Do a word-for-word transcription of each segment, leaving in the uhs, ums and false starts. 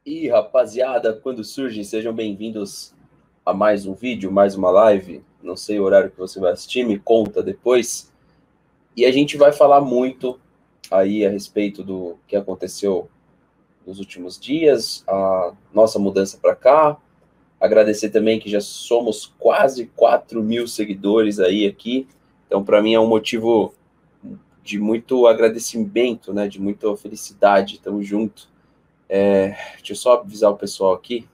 E rapaziada, quando surge, sejam bem-vindos a mais um vídeo, mais uma live. Não sei o horário que você vai assistir, me conta depois. E a gente vai falar muito aí a respeito do que aconteceu nos últimos dias, a nossa mudança para cá. Agradecer também que já somos quase quatro mil seguidores aí aqui. Então, para mim é um motivo de muito agradecimento, né? De muita felicidade. Tamo junto. É, deixa eu só avisar o pessoal aqui.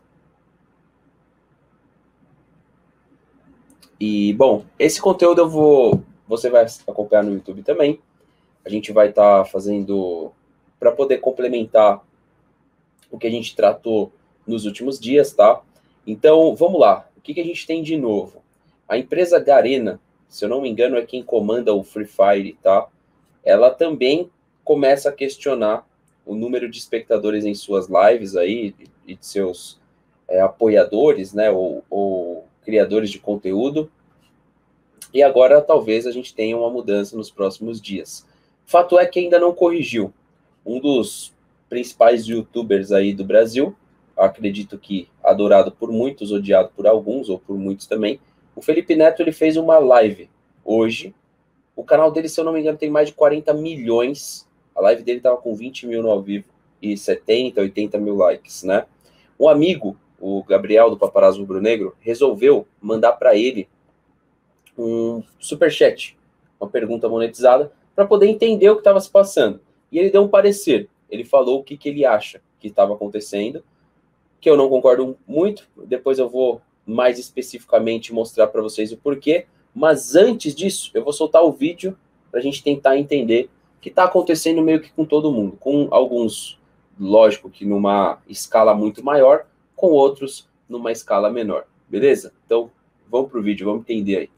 E, bom, esse conteúdo eu vou... Você vai acompanhar no YouTube também. A gente vai estar tá fazendo... Para poder complementar o que a gente tratou nos últimos dias, tá? Então, vamos lá. O que, que a gente tem de novo? A empresa Garena, se eu não me engano, é quem comanda o Free Fire, tá? Ela também começa a questionar o número de espectadores em suas lives aí e de seus é, apoiadores, né, ou, ou criadores de conteúdo. E agora talvez a gente tenha uma mudança nos próximos dias. Fato é que ainda não corrigiu. Um dos principais youtubers aí do Brasil, acredito que adorado por muitos, odiado por alguns, ou por muitos também, o Felipe Neto, ele fez uma live hoje. O canal dele, se eu não me engano, tem mais de quarenta milhões. A live dele estava com vinte mil no ao vivo e setenta, oitenta mil likes, né? Um amigo, o Gabriel, do Paparazzo Rubro Negro, resolveu mandar para ele um superchat, uma pergunta monetizada, para poder entender o que estava se passando. E ele deu um parecer. Ele falou o que, que ele acha que estava acontecendo, que eu não concordo muito. Depois eu vou mais especificamente mostrar para vocês o porquê. Mas antes disso, eu vou soltar o vídeo para a gente tentar entender o que está acontecendo meio que com todo mundo. Com alguns, lógico que numa escala muito maior, com outros numa escala menor. Beleza? Então, vamos pro vídeo, vamos entender aí.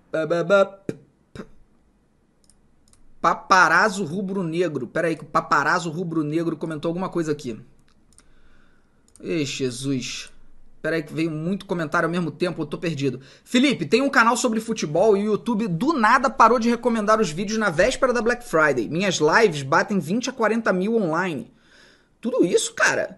Paparazzo Rubro Negro. Pera aí que o Paparazzo Rubro Negro comentou alguma coisa aqui. Ei, Jesus. Pera aí que veio muito comentário ao mesmo tempo, eu tô perdido. Felipe, tem um canal sobre futebol e o YouTube do nada parou de recomendar os vídeos na véspera da Black Friday. Minhas lives batem vinte a quarenta mil online. Tudo isso, cara?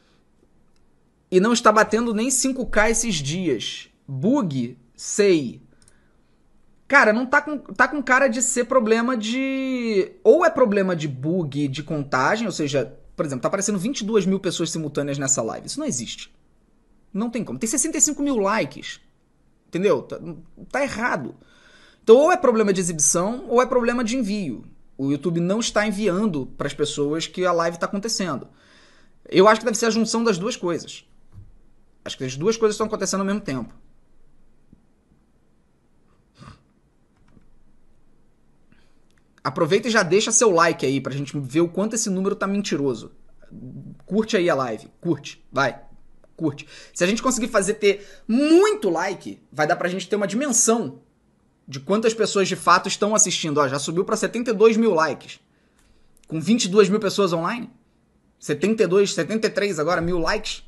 E não está batendo nem cinco K esses dias. Bug? Sei. Cara, não tá com, tá com cara de ser problema de... Ou é problema de bug de contagem, ou seja, por exemplo, tá aparecendo vinte e duas mil pessoas simultâneas nessa live. Isso não existe. Não tem como. Tem sessenta e cinco mil likes. Entendeu? Tá, tá errado. Então, ou é problema de exibição, ou é problema de envio. O YouTube não está enviando para as pessoas que a live está acontecendo. Eu acho que deve ser a junção das duas coisas. Acho que as duas coisas estão acontecendo ao mesmo tempo. Aproveita e já deixa seu like aí pra gente ver o quanto esse número tá mentiroso. Curte aí a live. Curte. Vai. Curte. Se a gente conseguir fazer ter muito like, vai dar pra gente ter uma dimensão de quantas pessoas de fato estão assistindo. Ó, já subiu pra setenta e dois mil likes. Com vinte e duas mil pessoas online. setenta e dois, setenta e três agora, mil likes.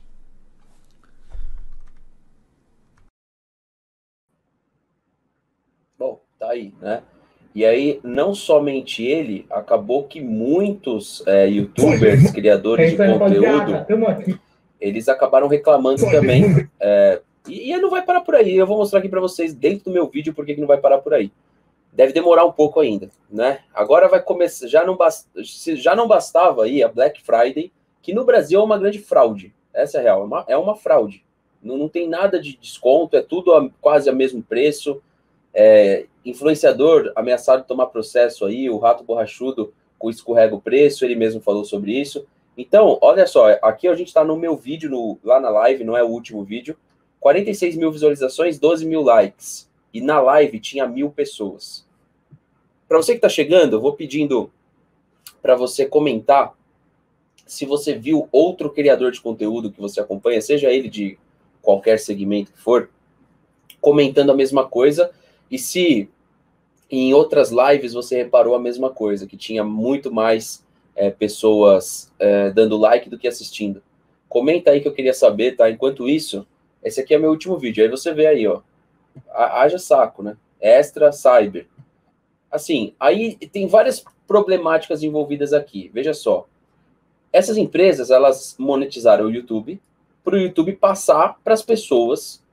Bom, tá aí, né? E aí, não somente ele, acabou que muitos é, youtubers, criadores de conteúdo, eles acabaram reclamando também. É, e, e não vai parar por aí. Eu vou mostrar aqui para vocês, dentro do meu vídeo, por que não vai parar por aí. Deve demorar um pouco ainda, né? Agora vai começar, já não, bast, já não bastava aí a Black Friday, que no Brasil é uma grande fraude. Essa é a real, é uma, é uma fraude. Não, não tem nada de desconto, é tudo a, quase a mesmo preço. É, influenciador ameaçado de tomar processo aí, o Rato Borrachudo com escorrega o preço, ele mesmo falou sobre isso. Então, olha só, aqui a gente está no meu vídeo, no, lá na live, não é o último vídeo, quarenta e seis mil visualizações, doze mil likes, e na live tinha mil pessoas. Para você que está chegando, eu vou pedindo para você comentar se você viu outro criador de conteúdo que você acompanha, seja ele de qualquer segmento que for, comentando a mesma coisa. E se em outras lives você reparou a mesma coisa, que tinha muito mais é, pessoas é, dando like do que assistindo. Comenta aí que eu queria saber, tá? Enquanto isso, esse aqui é meu último vídeo. Aí você vê aí, ó. Haja saco, né? Extra Cyber. Assim, aí tem várias problemáticas envolvidas aqui. Veja só. essas empresas, elas monetizaram o YouTube para o YouTube passar para as pessoas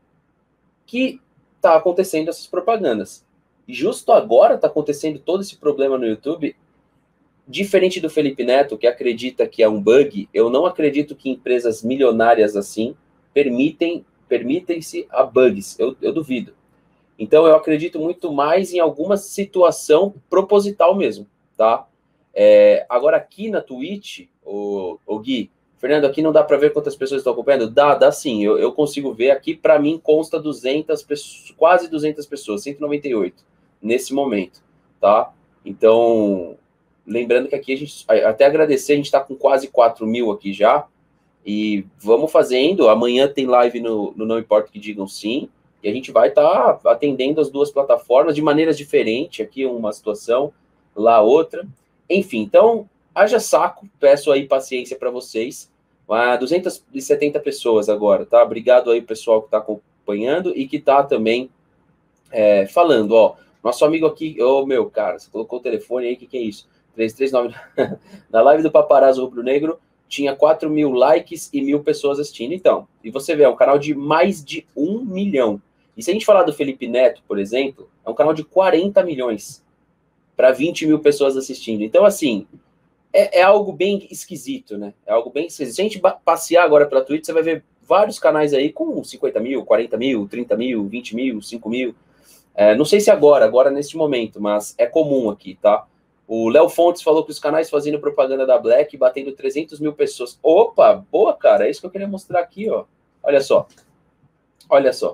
que tá acontecendo essas propagandas. E justo agora está acontecendo todo esse problema no YouTube. Diferente do Felipe Neto, que acredita que é um bug, eu não acredito que empresas milionárias assim permitem, permitem-se a bugs. Eu, eu duvido. Então, eu acredito muito mais em alguma situação proposital mesmo, tá? É, agora, aqui na Twitch, o, o Gui, Fernando, aqui não dá para ver quantas pessoas estão acompanhando? Dá, dá sim, eu, eu consigo ver. Aqui, para mim, consta duzentas pessoas, quase duzentas pessoas, cento e noventa e oito, nesse momento, tá? Então, lembrando que aqui a gente, até agradecer, a gente está com quase quatro mil aqui já, e vamos fazendo. Amanhã tem live no, no Não Importa o Que Digam Sim, e a gente vai estar tá atendendo as duas plataformas de maneiras diferentes, aqui uma situação, lá outra. Enfim, então, haja saco, peço aí paciência para vocês. Ah, duzentas e setenta pessoas agora, tá? Obrigado aí, pessoal, que está acompanhando e que está também é, falando, ó. Nosso amigo aqui, ô, oh, meu, cara, você colocou o telefone aí, o que, que é isso? três três nove Na live do Paparazzo Rubro Negro, tinha quatro mil likes e mil pessoas assistindo. Então, e você vê, é um canal de mais de um milhão. E se a gente falar do Felipe Neto, por exemplo, é um canal de quarenta milhões para vinte mil pessoas assistindo. Então, assim, é, é algo bem esquisito, né? É algo bem esquisito. Se a gente passear agora pela Twitch, você vai ver vários canais aí com cinquenta mil, quarenta mil, trinta mil, vinte mil, cinco mil. É, não sei se agora, agora neste momento, mas é comum aqui, tá? O Léo Fontes falou que os canais fazendo propaganda da Black batendo trezentas mil pessoas. Opa, boa, cara. É isso que eu queria mostrar aqui, ó. Olha só. Olha só.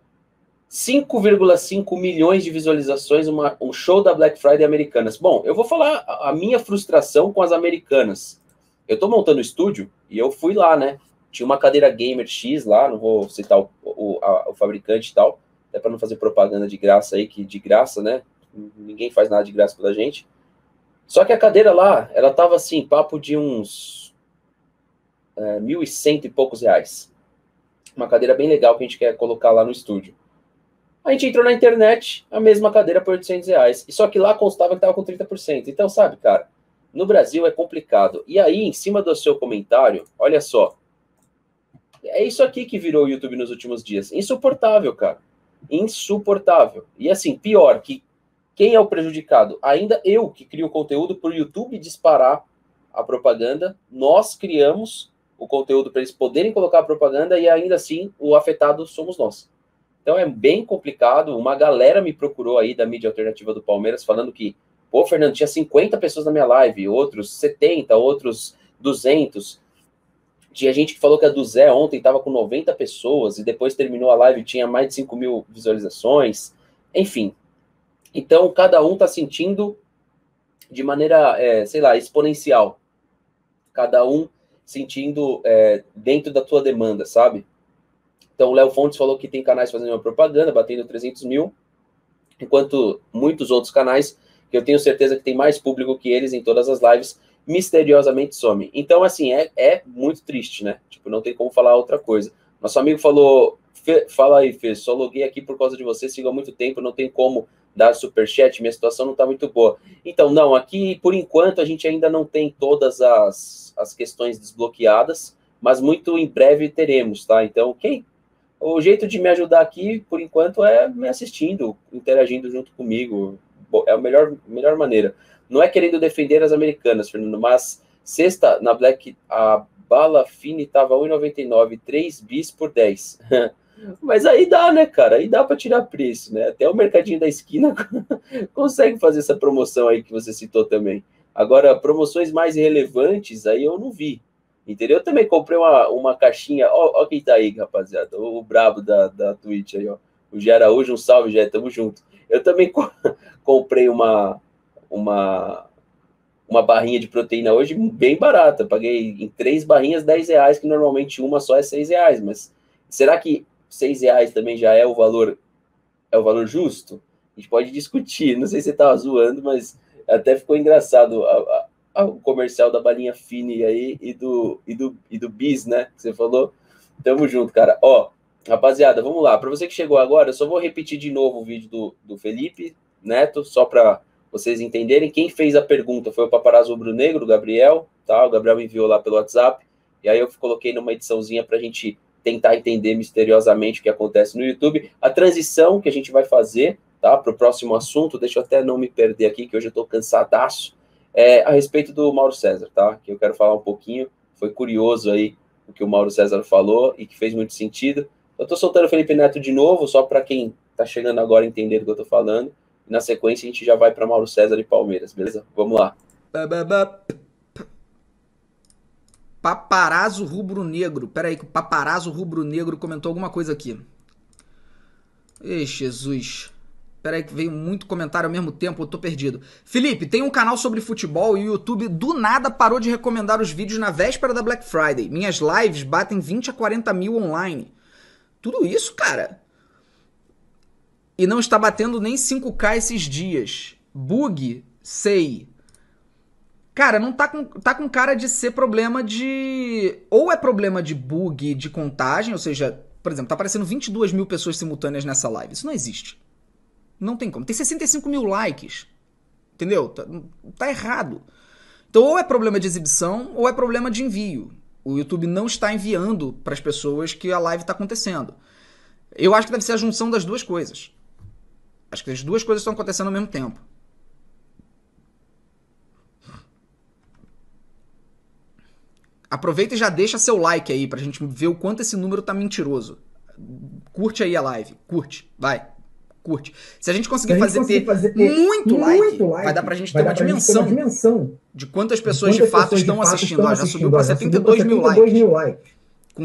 cinco vírgula cinco milhões de visualizações, uma, um show da Black Friday Americanas. Bom, eu vou falar a minha frustração com as Americanas. Eu tô montando o estúdio e eu fui lá, né? Tinha uma cadeira gamer X lá, não vou citar o, o, a, o fabricante e tal, até para não fazer propaganda de graça aí, que de graça, né? Ninguém faz nada de graça pela gente. Só que a cadeira lá, ela tava assim, papo de uns é, mil e cento e poucos reais. Uma cadeira bem legal que a gente quer colocar lá no estúdio. A gente entrou na internet, a mesma cadeira por oitocentos reais. E só que lá constava que tava com trinta por cento. Então, sabe, cara, no Brasil é complicado. E aí, em cima do seu comentário, olha só. É isso aqui que virou o YouTube nos últimos dias. Insuportável, cara. Insuportável. E assim, pior, que quem é o prejudicado? Ainda eu, que crio conteúdo para o YouTube disparar a propaganda. Nós criamos o conteúdo para eles poderem colocar a propaganda e ainda assim o afetado somos nós. Então é bem complicado. Uma galera me procurou aí da mídia alternativa do Palmeiras falando que, pô, Fernando, tinha cinquenta pessoas na minha live, outros setenta, outros duzentos. Tinha gente que falou que a do Zé ontem estava com noventa pessoas e depois terminou a live e tinha mais de cinco mil visualizações. Enfim. Então, cada um está sentindo de maneira, é, sei lá, exponencial. Cada um sentindo é, dentro da tua demanda, sabe? Então, o Léo Fontes falou que tem canais fazendo uma propaganda, batendo trezentos mil, enquanto muitos outros canais, que eu tenho certeza que tem mais público que eles em todas as lives, misteriosamente somem. Então, assim, é, é muito triste, né? Tipo, não tem como falar outra coisa. Nosso amigo falou, fala aí, Fê, só loguei aqui por causa de você, sigo há muito tempo, não tem como dar superchat, minha situação não está muito boa. Então, não, aqui, por enquanto, a gente ainda não tem todas as, as questões desbloqueadas, mas muito em breve teremos, tá? Então, quem... O jeito de me ajudar aqui, por enquanto, é me assistindo, interagindo junto comigo. É a melhor, melhor maneira. Não é querendo defender as americanas, Fernando, mas sexta, na Black, a bala fine estava um real e noventa e nove centavos, três bis por dez. Mas aí dá, né, cara? Aí dá para tirar preço, né? Até o mercadinho da esquina consegue fazer essa promoção aí que você citou também. Agora, promoções mais relevantes, aí eu não vi. Entendeu? Eu também comprei uma, uma caixinha. Ó, ó quem tá aí, rapaziada. O, o brabo da, da Twitch aí, ó. O Gé Araújo, um salve, Gé. Tamo junto. Eu também co comprei uma, uma, uma barrinha de proteína hoje bem barata. Paguei em três barrinhas dez reais, que normalmente uma só é seis reais. Mas será que seis reais também já é o valor, é o valor justo? A gente pode discutir. Não sei se você tava zoando, mas até ficou engraçado a, a, o comercial da balinha fine aí e do, e do, e do bis, né, que você falou. Tamo junto, cara. Ó, rapaziada, vamos lá. Para você que chegou agora, eu só vou repetir de novo o vídeo do, do Felipe Neto, só para vocês entenderem. Quem fez a pergunta foi o Paparazzo Rubro-Negro, o Gabriel, tá? O Gabriel me enviou lá pelo WhatsApp, e aí eu coloquei numa ediçãozinha para a gente tentar entender misteriosamente o que acontece no YouTube. A transição que a gente vai fazer, tá, para o próximo assunto, deixa eu até não me perder aqui, que hoje eu estou cansadaço, é a respeito do Mauro César, tá? Que eu quero falar um pouquinho. Foi curioso aí o que o Mauro César falou e que fez muito sentido. Eu estou soltando o Felipe Neto de novo, só para quem está chegando agora entender do que eu estou falando. E na sequência a gente já vai para Mauro César e Palmeiras, beleza? Vamos lá. Paparazzo Rubro-Negro. Pera aí que o Paparazzo Rubro-Negro comentou alguma coisa aqui. Ei, Jesus. Pera aí que veio muito comentário ao mesmo tempo, eu tô perdido. Felipe, tem um canal sobre futebol e o YouTube do nada parou de recomendar os vídeos na véspera da Black Friday. Minhas lives batem vinte a quarenta mil online. Tudo isso, cara? E não está batendo nem cinco K esses dias. Bug? Sei. Cara, não tá com, tá com cara de ser problema de... Ou é problema de bug de contagem, ou seja, por exemplo, tá aparecendo vinte e duas mil pessoas simultâneas nessa live. Isso não existe. Não tem como. Tem sessenta e cinco mil likes. Entendeu? Tá, tá errado. Então, ou é problema de exibição, ou é problema de envio. O YouTube não está enviando para as pessoas que a live está acontecendo. Eu acho que deve ser a junção das duas coisas. Acho que as duas coisas estão acontecendo ao mesmo tempo. Aproveita e já deixa seu like aí pra gente ver o quanto esse número tá mentiroso. Curte aí a live. Curte. Vai. Curte. Se a gente conseguir, a gente fazer, conseguir ter fazer ter muito, muito like, like, vai dar pra gente ter uma dimensão, uma dimensão de quantas pessoas de, quantas de fato pessoas estão de fato assistindo. Estão assistindo. Ó, já subiu pra setenta e dois mil likes. Mil likes. Com...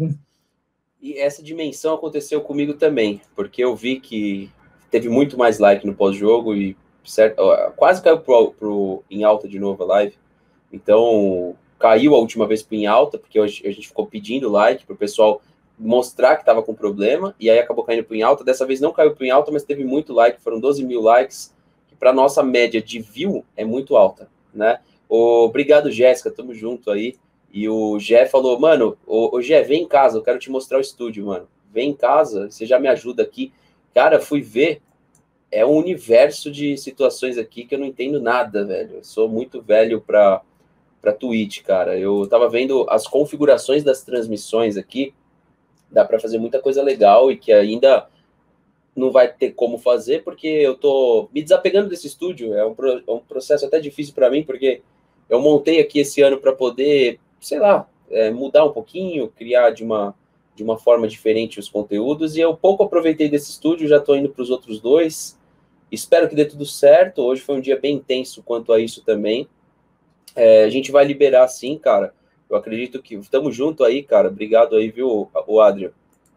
E essa dimensão aconteceu comigo também, porque eu vi que teve muito mais like no pós-jogo e certo, quase caiu pro, pro, em alta de novo a live. Então, caiu a última vez em alta, porque a gente ficou pedindo like pro pessoal mostrar que estava com problema, e aí acabou caindo em alta. Dessa vez não caiu em alta, mas teve muito like, foram doze mil likes, que para nossa média de view é muito alta, né? Obrigado, Jéssica, tamo junto aí. E o Gé falou, mano, o Gé, vem em casa, eu quero te mostrar o estúdio, mano. Vem em casa, você já me ajuda aqui. Cara, fui ver, é um universo de situações aqui que eu não entendo nada, velho. Eu sou muito velho para para Twitch, cara. Eu tava vendo as configurações das transmissões aqui, dá para fazer muita coisa legal e que ainda não vai ter como fazer, porque eu tô me desapegando desse estúdio. É um, pro, é um processo até difícil para mim, porque eu montei aqui esse ano para poder, sei lá, é, mudar um pouquinho, criar de uma, de uma forma diferente os conteúdos, e eu pouco aproveitei desse estúdio, já tô indo para os outros dois. Espero que dê tudo certo. Hoje foi um dia bem intenso quanto a isso também. É, a gente vai liberar sim, cara. Eu acredito que estamos junto aí, cara. Obrigado aí, viu, o Adriano.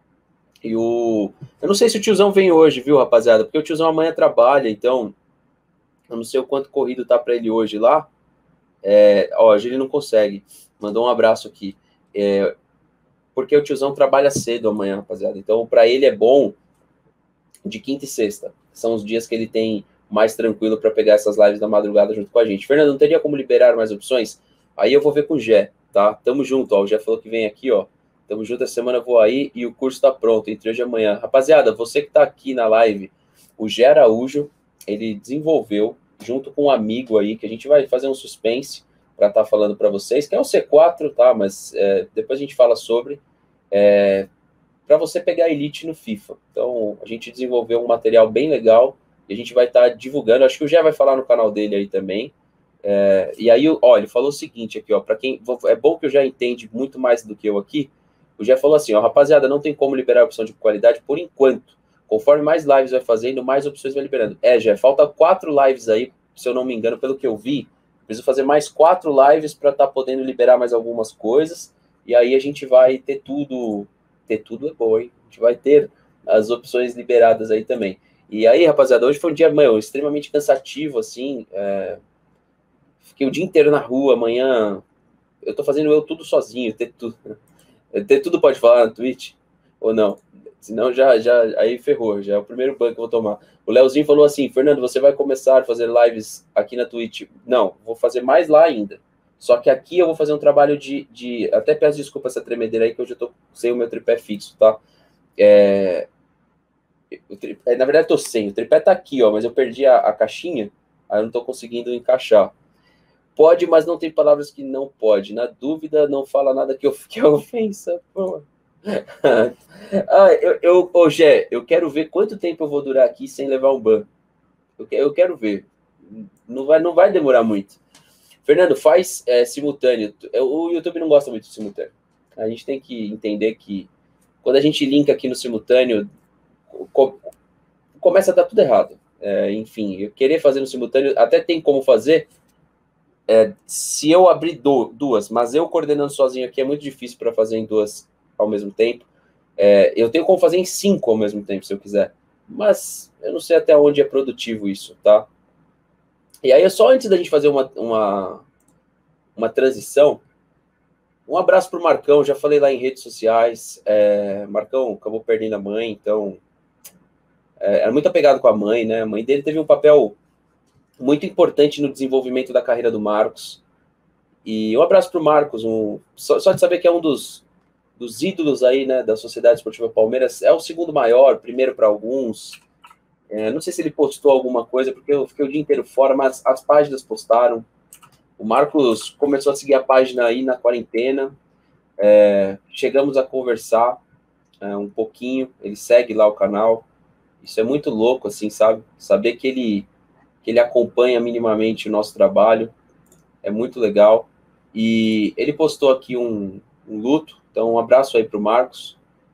E o... Eu não sei se o tiozão vem hoje, viu, rapaziada? Porque o tiozão amanhã trabalha, então... Eu não sei o quanto corrido tá para ele hoje lá. É... Ó, hoje ele não consegue. Mandou um abraço aqui. É... Porque o tiozão trabalha cedo amanhã, rapaziada. Então, para ele é bom de quinta e sexta. São os dias que ele tem mais tranquilo para pegar essas lives da madrugada junto com a gente. Fernando, não teria como liberar mais opções? Aí eu vou ver com o Gé, tá? Tamo junto, ó. O Gé falou que vem aqui, ó. Tamo junto, essa semana eu vou aí e o curso tá pronto, entre hoje e amanhã. Rapaziada, você que tá aqui na live, o Gé Araújo, ele desenvolveu, junto com um amigo aí, que a gente vai fazer um suspense para estar tá falando para vocês, que é o C quatro, tá? Mas é, depois a gente fala sobre, é, para você pegar a Elite no FIFA. Então, a gente desenvolveu um material bem legal e a gente vai estar tá divulgando. Acho que o Gé vai falar no canal dele aí também. É, e aí, ó, ele falou o seguinte aqui, ó, para quem é bom que eu já entende muito mais do que eu aqui. O Gé falou assim, ó, rapaziada, não tem como liberar a opção de qualidade por enquanto. Conforme mais lives vai fazendo, mais opções vai liberando. É, Gé, falta quatro lives aí, se eu não me engano, pelo que eu vi. Preciso fazer mais quatro lives para estar tá podendo liberar mais algumas coisas. E aí a gente vai ter tudo. Ter tudo é bom, hein? A gente vai ter as opções liberadas aí também. E aí, rapaziada, hoje foi um dia, meu, extremamente cansativo, assim. É... Fiquei o dia inteiro na rua, amanhã. Eu tô fazendo eu tudo sozinho, ter tudo. Ter tudo pode falar na Twitch? Ou não? Senão já, já, aí ferrou, já é o primeiro ban que eu vou tomar. O Leozinho falou assim, Fernando, você vai começar a fazer lives aqui na Twitch? Não, vou fazer mais lá ainda. Só que aqui eu vou fazer um trabalho de... de até peço desculpa essa tremedeira aí, que hoje eu tô sem o meu tripé fixo, tá? É, tripé, na verdade eu tô sem, o tripé tá aqui, ó, mas eu perdi a, a caixinha, Aí eu não estou conseguindo encaixar. Pode, mas não tem palavras que não pode. Na dúvida, não fala nada que, of, que é ofensa. Pô. ah, eu, eu, ô, Gé, eu quero ver quanto tempo eu vou durar aqui sem levar um ban. Eu, eu quero ver. Não vai, não vai demorar muito. Fernando, faz é, simultâneo. O YouTube não gosta muito de simultâneo. A gente tem que entender que quando a gente linka aqui no simultâneo, começa a dar tudo errado. É, enfim, eu querer fazer no simultâneo, até tem como fazer. É, se eu abrir do, duas, mas eu coordenando sozinho aqui é muito difícil para fazer em duas ao mesmo tempo. É, eu tenho como fazer em cinco ao mesmo tempo, se eu quiser. Mas eu não sei até onde é produtivo isso, tá? E aí, só antes da gente fazer uma, uma, uma transição, um abraço pro Marcão, já falei lá em redes sociais. É, Marcão acabou perdendo a mãe, então... É, era muito apegado com a mãe, né? A mãe dele teve um papel muito importante no desenvolvimento da carreira do Marcos. E um abraço pro Marcos, um, só, só de saber que é um dos, dos ídolos aí, né, da Sociedade Esportiva Palmeiras. É o segundo maior, primeiro para alguns. É, não sei se ele postou alguma coisa, porque eu fiquei o dia inteiro fora, mas as páginas postaram. O Marcos começou a seguir a página aí na quarentena. É, chegamos a conversar é, um pouquinho. Ele segue lá o canal. Isso é muito louco, assim, sabe? Saber que ele, que ele acompanha minimamente o nosso trabalho é muito legal. E ele postou aqui um, um luto, então um abraço aí para o Marcos.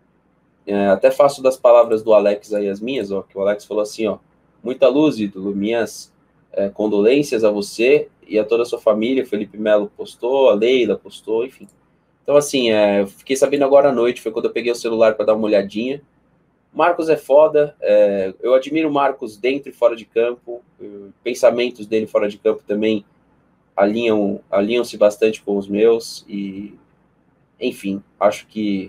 É, até faço das palavras do Alex aí as minhas, ó, que o Alex falou assim, ó, muita luz, ídolo, minhas é, condolências a você e a toda a sua família. O Felipe Melo postou, a Leila postou, enfim. Então, assim, é, eu fiquei sabendo agora à noite, foi quando eu peguei o celular para dar uma olhadinha. Marcos é foda, é, eu admiro o Marcos dentro e fora de campo, pensamentos dele fora de campo também alinham, alinham-se bastante com os meus, e, enfim, acho que,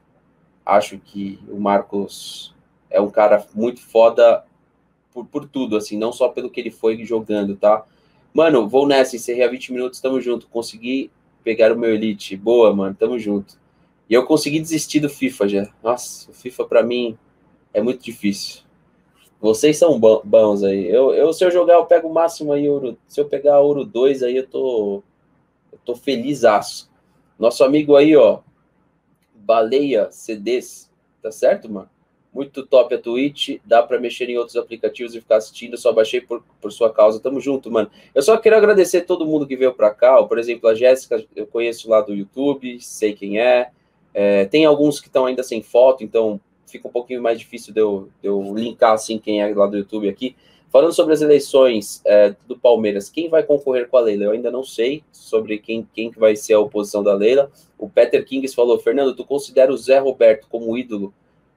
acho que o Marcos é um cara muito foda por, por tudo, assim, não só pelo que ele foi jogando, tá? Mano, vou nessa, encerrei a vinte minutos, tamo junto, consegui pegar o meu Elite, boa, mano, tamo junto. E eu consegui desistir do FIFA já, nossa, o FIFA pra mim é muito difícil. Vocês são bons aí. Eu, eu, se eu jogar, eu pego o máximo aí, ouro. Se eu pegar ouro dois aí, eu tô, eu tô felizaço. Nosso amigo aí, ó, Baleia C Ds, tá certo, mano? Muito top a Twitch, dá pra mexer em outros aplicativos e ficar assistindo, eu só baixei por, por sua causa. Tamo junto, mano. Eu só quero agradecer todo mundo que veio pra cá, ó, por exemplo, a Jéssica, eu conheço lá do YouTube, sei quem é. É, tem alguns que estão ainda sem foto, então fica um pouquinho mais difícil de eu, de eu linkar assim quem é lá do YouTube aqui. Falando sobre as eleições é, do Palmeiras, quem vai concorrer com a Leila? Eu ainda não sei sobre quem, quem vai ser a oposição da Leila. O Peter Kings falou, Fernando, tu considera o Zé Roberto como ídolo?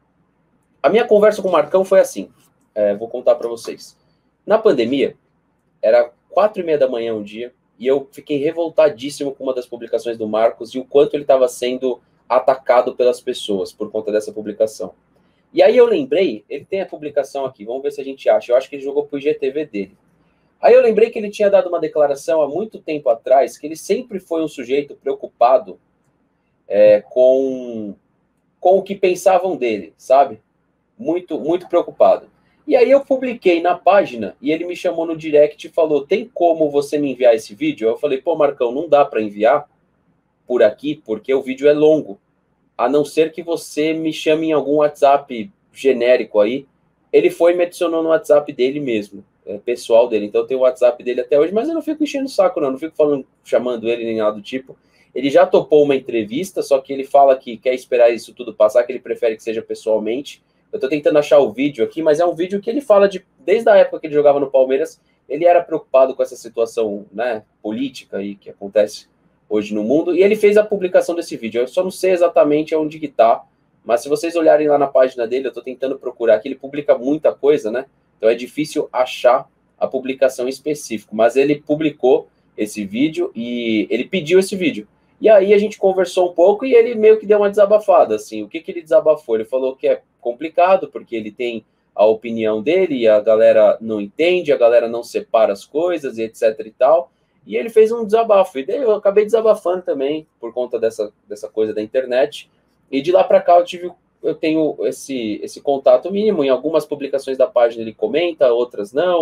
A minha conversa com o Marcão foi assim, é, vou contar para vocês. Na pandemia, era quatro e meia da manhã um dia, e eu fiquei revoltadíssimo com uma das publicações do Marcos e o quanto ele estava sendo atacado pelas pessoas por conta dessa publicação. E aí eu lembrei, ele tem a publicação aqui, vamos ver se a gente acha. Eu acho que ele jogou pro I G T V dele. Aí eu lembrei que ele tinha dado uma declaração há muito tempo atrás, que ele sempre foi um sujeito preocupado é, com, com o que pensavam dele, sabe? Muito, muito preocupado. E aí eu publiquei na página, e ele me chamou no direct e falou, tem como você me enviar esse vídeo? Eu falei, pô, Marcão, não dá para enviar por aqui, porque o vídeo é longo. A não ser que você me chame em algum WhatsApp genérico aí. Ele foi e me adicionou no WhatsApp dele mesmo, é, pessoal dele. Então eu tenho o WhatsApp dele até hoje, mas eu não fico enchendo o saco, não. Não fico falando, chamando ele nem nada do tipo. Ele já topou uma entrevista, só que ele fala que quer esperar isso tudo passar, que ele prefere que seja pessoalmente. Eu tô tentando achar o vídeo aqui, mas é um vídeo que ele fala de... Desde a época que ele jogava no Palmeiras, ele era preocupado com essa situação, né, política aí que acontece hoje no mundo, e ele fez a publicação desse vídeo. Eu só não sei exatamente onde que tá, mas se vocês olharem lá na página dele, eu tô tentando procurar aqui, ele publica muita coisa, né? Então é difícil achar a publicação em específico, mas ele publicou esse vídeo e ele pediu esse vídeo. E aí a gente conversou um pouco e ele meio que deu uma desabafada, assim. O que que ele desabafou? Ele falou que é complicado, porque ele tem a opinião dele e a galera não entende, a galera não separa as coisas e etc e tal. E ele fez um desabafo, e daí eu acabei desabafando também, por conta dessa, dessa coisa da internet, e de lá para cá eu, tive, eu tenho esse, esse contato mínimo, em algumas publicações da página ele comenta, outras não,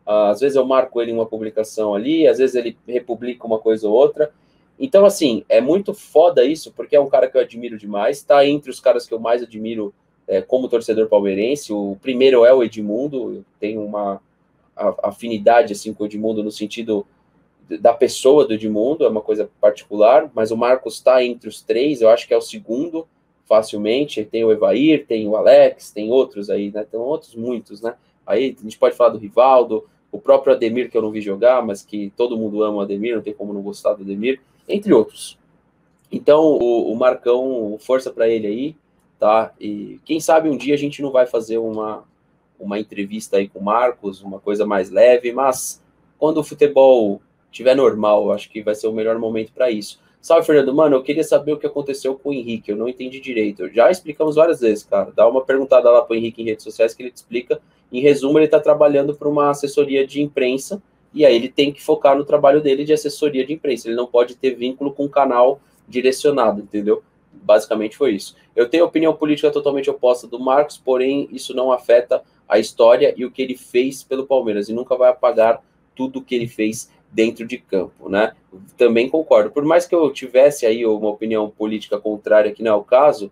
às vezes eu marco ele em uma publicação ali, às vezes ele republica uma coisa ou outra. Então, assim, é muito foda isso, porque é um cara que eu admiro demais, tá entre os caras que eu mais admiro é, como torcedor palmeirense. O primeiro é o Edmundo, eu tenho uma afinidade assim, com o Edmundo no sentido da pessoa do Edmundo, é uma coisa particular, mas o Marcos está entre os três, eu acho que é o segundo, facilmente. Tem o Evair, tem o Alex, tem outros aí, né? Tem outros muitos, né? Aí a gente pode falar do Rivaldo, o próprio Ademir, que eu não vi jogar, mas que todo mundo ama o Ademir, não tem como não gostar do Ademir, entre outros. Então, o, o Marcão, força para ele aí, tá? E quem sabe um dia a gente não vai fazer uma, uma entrevista aí com o Marcos, uma coisa mais leve, mas quando o futebol estiver normal, eu acho que vai ser o melhor momento para isso. Salve, Fernando. Mano, eu queria saber o que aconteceu com o Henrique, eu não entendi direito. Já explicamos várias vezes, cara. Dá uma perguntada lá pro Henrique em redes sociais que ele te explica. Em resumo, ele está trabalhando para uma assessoria de imprensa, e aí ele tem que focar no trabalho dele de assessoria de imprensa. Ele não pode ter vínculo com o canal direcionado, entendeu? Basicamente foi isso. Eu tenho opinião política totalmente oposta do Marcos, porém isso não afeta a história e o que ele fez pelo Palmeiras, e nunca vai apagar tudo o que ele fez dentro de campo, né? Também concordo. Por mais que eu tivesse aí uma opinião política contrária, que não é o caso,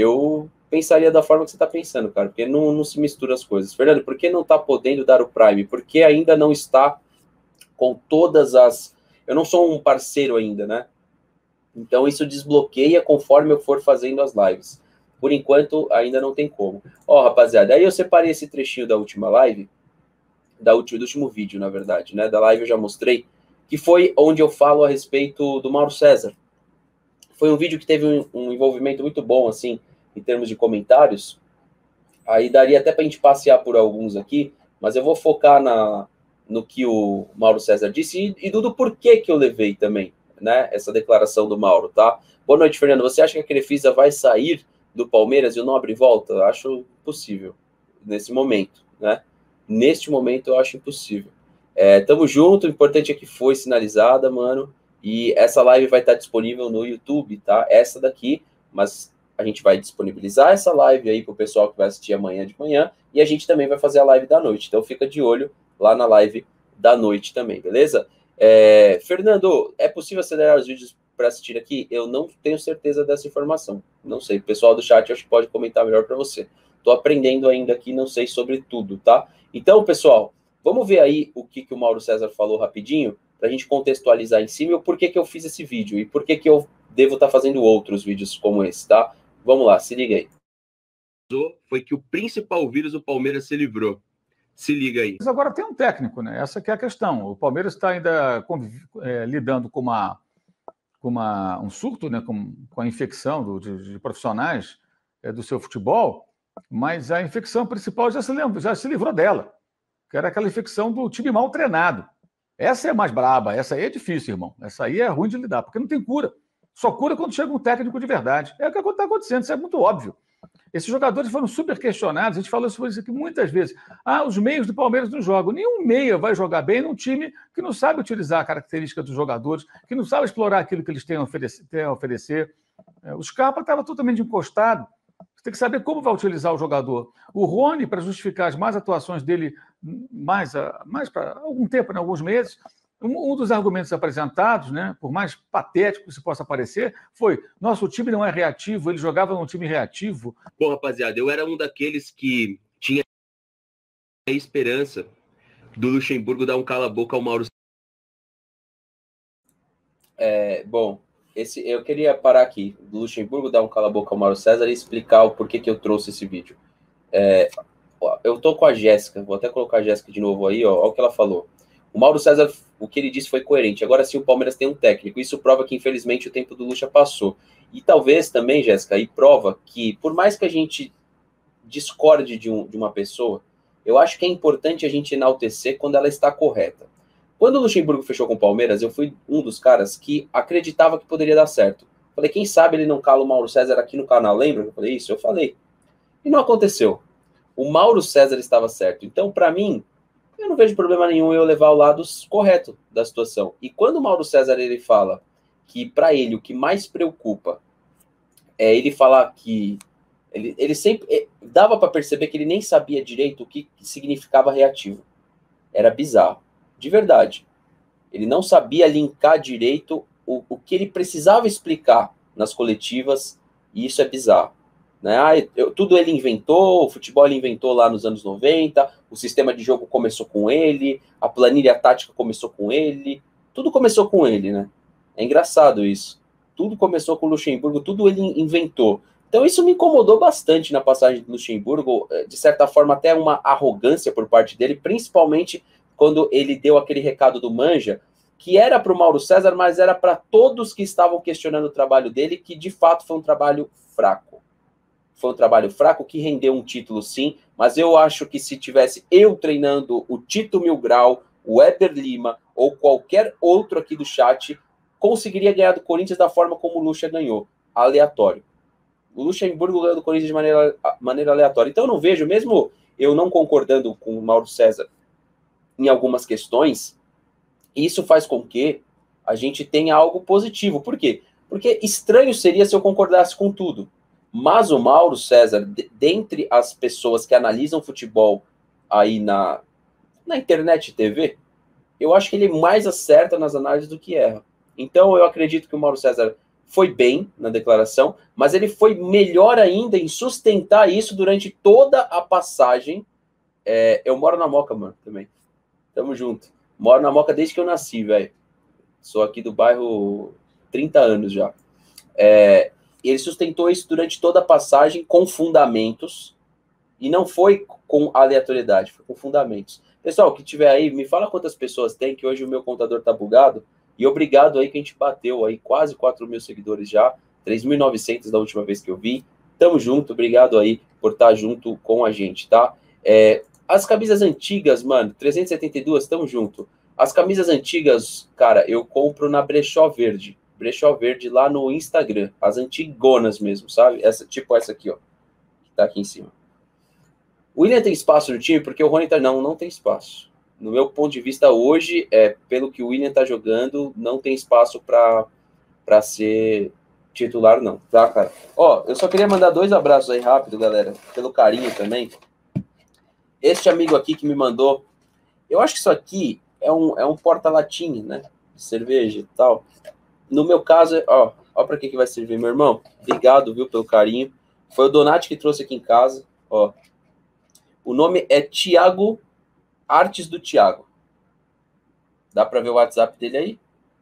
eu pensaria da forma que você está pensando, cara, porque não, não se mistura as coisas. Fernando, por que não está podendo dar o Prime? Porque ainda não está com todas as... Eu não sou um parceiro ainda, né? Então isso desbloqueia conforme eu for fazendo as lives. Por enquanto, ainda não tem como. Ó, rapaziada, aí eu separei esse trechinho da última live, da última, do último vídeo, na verdade, né? Da live eu já mostrei, que foi onde eu falo a respeito do Mauro César. Foi um vídeo que teve um, um envolvimento muito bom, assim, em termos de comentários. Aí daria até pra gente passear por alguns aqui, mas eu vou focar na, no que o Mauro César disse e, e do porquê que eu levei também, né? Essa declaração do Mauro, tá? Boa noite, Fernando. Você acha que a Crefisa vai sair do Palmeiras e o Nobre volta? Eu acho impossível nesse momento, né? Neste momento eu acho impossível. É, tamo junto, o importante é que foi sinalizada, mano, e essa live vai estar disponível no YouTube, tá? Essa daqui, mas a gente vai disponibilizar essa live aí pro pessoal que vai assistir amanhã de manhã, e a gente também vai fazer a live da noite, então fica de olho lá na live da noite também, beleza? É, Fernando, é possível acelerar os vídeos para assistir aqui? Eu não tenho certeza dessa informação, não sei, o pessoal do chat acho que pode comentar melhor para você. Tô aprendendo ainda aqui, não sei sobre tudo, tá? Então, pessoal, vamos ver aí o que, que o Mauro César falou rapidinho, para a gente contextualizar em cima e o porquê que eu fiz esse vídeo e por que que eu devo estar fazendo outros vídeos como esse, tá? Vamos lá, se liga aí. Foi que o principal vírus do Palmeiras se livrou. Se liga aí. Mas agora tem um técnico, né? Essa que é a questão. O Palmeiras está ainda é, lidando com, uma, com uma, um surto, né? com, com a infecção do, de, de profissionais é, do seu futebol, mas a infecção principal já se, lembra, já se livrou dela, que era aquela infecção do time mal treinado. Essa é mais braba, essa aí é difícil, irmão. Essa aí é ruim de lidar, porque não tem cura. Só cura quando chega um técnico de verdade. É o que está acontecendo, isso é muito óbvio. Esses jogadores foram super questionados, a gente falou sobre isso aqui muitas vezes. Ah, os meios do Palmeiras não jogam. Nenhum meia vai jogar bem num time que não sabe utilizar a característica dos jogadores, que não sabe explorar aquilo que eles têm a oferecer. Têm a oferecer. O Scarpa estava totalmente encostado. Você tem que saber como vai utilizar o jogador. O Rony, para justificar as más atuações dele mais, mais para algum tempo, né, alguns meses, um, um dos argumentos apresentados, né, por mais patético que isso possa parecer, foi: nosso time não é reativo, ele jogava num time reativo. Bom, rapaziada, eu era um daqueles que tinha a esperança do Luxemburgo dar um cala-boca ao Mauro. É, bom, esse, eu queria parar aqui, do Luxemburgo dar um cala-boca ao Mauro César e explicar o porquê que eu trouxe esse vídeo. É, eu tô com a Jéssica, vou até colocar a Jéssica de novo aí, ó, ó o que ela falou. O Mauro César, o que ele disse foi coerente. Agora sim, o Palmeiras tem um técnico. Isso prova que, infelizmente, o tempo do Lucha passou. E talvez também, Jéssica, aí prova que, por mais que a gente discorde de, um, de uma pessoa, eu acho que é importante a gente enaltecer quando ela está correta. Quando o Luxemburgo fechou com o Palmeiras, eu fui um dos caras que acreditava que poderia dar certo. Falei, quem sabe ele não cala o Mauro César aqui no canal, lembra? Eu falei isso, eu falei. E não aconteceu. O Mauro César estava certo. Então, para mim, eu não vejo problema nenhum eu levar o lado correto da situação. E quando o Mauro César ele fala que, para ele, o que mais preocupa é ele falar que... Ele, ele sempre... Dava para perceber que ele nem sabia direito o que significava reativo. era bizarro. De verdade. Ele não sabia linkar direito o, o que ele precisava explicar nas coletivas, e isso é bizarro. Né? Ah, eu, tudo ele inventou, o futebol ele inventou lá nos anos noventa, o sistema de jogo começou com ele, a planilha tática começou com ele, tudo começou com ele, né? É engraçado isso. Tudo começou com o Luxemburgo, tudo ele inventou. Então isso me incomodou bastante na passagem do Luxemburgo, de certa forma até uma arrogância por parte dele, principalmente quando ele deu aquele recado do Manja, que era para o Mauro César, mas era para todos que estavam questionando o trabalho dele, que de fato foi um trabalho fraco. Foi um trabalho fraco que rendeu um título, sim, mas eu acho que se tivesse eu treinando o Tito Mil Grau, o Weber Lima ou qualquer outro aqui do chat, conseguiria ganhar do Corinthians da forma como o Lucha ganhou, aleatório. O Luxemburgo ganhou do Corinthians de maneira, maneira aleatória. Então eu não vejo, mesmo eu não concordando com o Mauro César em algumas questões, isso faz com que a gente tenha algo positivo. Por quê? Porque estranho seria se eu concordasse com tudo. Mas o Mauro César, de, dentre as pessoas que analisam futebol aí na, na internet e T V, eu acho que ele mais acerta nas análises do que erra. Então eu acredito que o Mauro César foi bem na declaração, mas ele foi melhor ainda em sustentar isso durante toda a passagem. É, eu moro na Moca, mano, também. Tamo junto. Moro na Moca desde que eu nasci, velho. Sou aqui do bairro trinta anos já. É, ele sustentou isso durante toda a passagem com fundamentos, e não foi com aleatoriedade, foi com fundamentos. Pessoal, que tiver aí, me fala quantas pessoas tem, que hoje o meu contador tá bugado, e obrigado aí que a gente bateu aí quase quatro mil seguidores já, três mil e novecentos da última vez que eu vi. Tamo junto, obrigado aí por estar junto com a gente, tá? É, as camisas antigas, mano, trezentas e setenta e duas, tamo junto. As camisas antigas, cara, eu compro na Brechó Verde. Brechó Verde lá no Instagram. As antigonas mesmo, sabe? Essa, tipo essa aqui, ó. Que tá aqui em cima. O William tem espaço no time? Porque o Rony tá... Não, não tem espaço. No meu ponto de vista hoje, é, pelo que o William tá jogando, não tem espaço pra, pra ser titular, não. Tá, cara? Ó, eu só queria mandar dois abraços aí rápido, galera. Pelo carinho também. Este amigo aqui que me mandou... Eu acho que isso aqui é um, é um porta-latim, né? De cerveja e tal. No meu caso, ó, ó para que que vai servir, meu irmão. Obrigado, viu, pelo carinho. Foi o Donati que trouxe aqui em casa, ó. O nome é Tiago Artes do Tiago. Dá para ver o WhatsApp dele aí?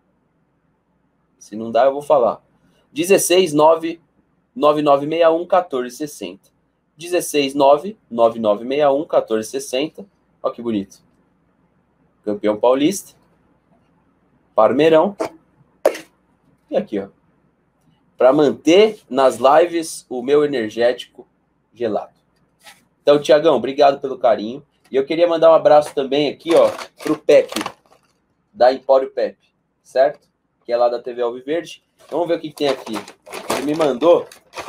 Se não dá, eu vou falar. dezesseis nove nove nove seis um um quatro seis zero. dezesseis nove nove nove seis um um quatro seis zero. Ó que bonito. Campeão paulista. Parmeirão. E aqui, ó. Para manter nas lives o meu energético gelado. Então, Tiagão, obrigado pelo carinho. E eu queria mandar um abraço também aqui, ó, pro Pepe, da Empório Pepe, certo? Que é lá da T V Alviverde. Vamos ver o que, que tem aqui. Ele me mandou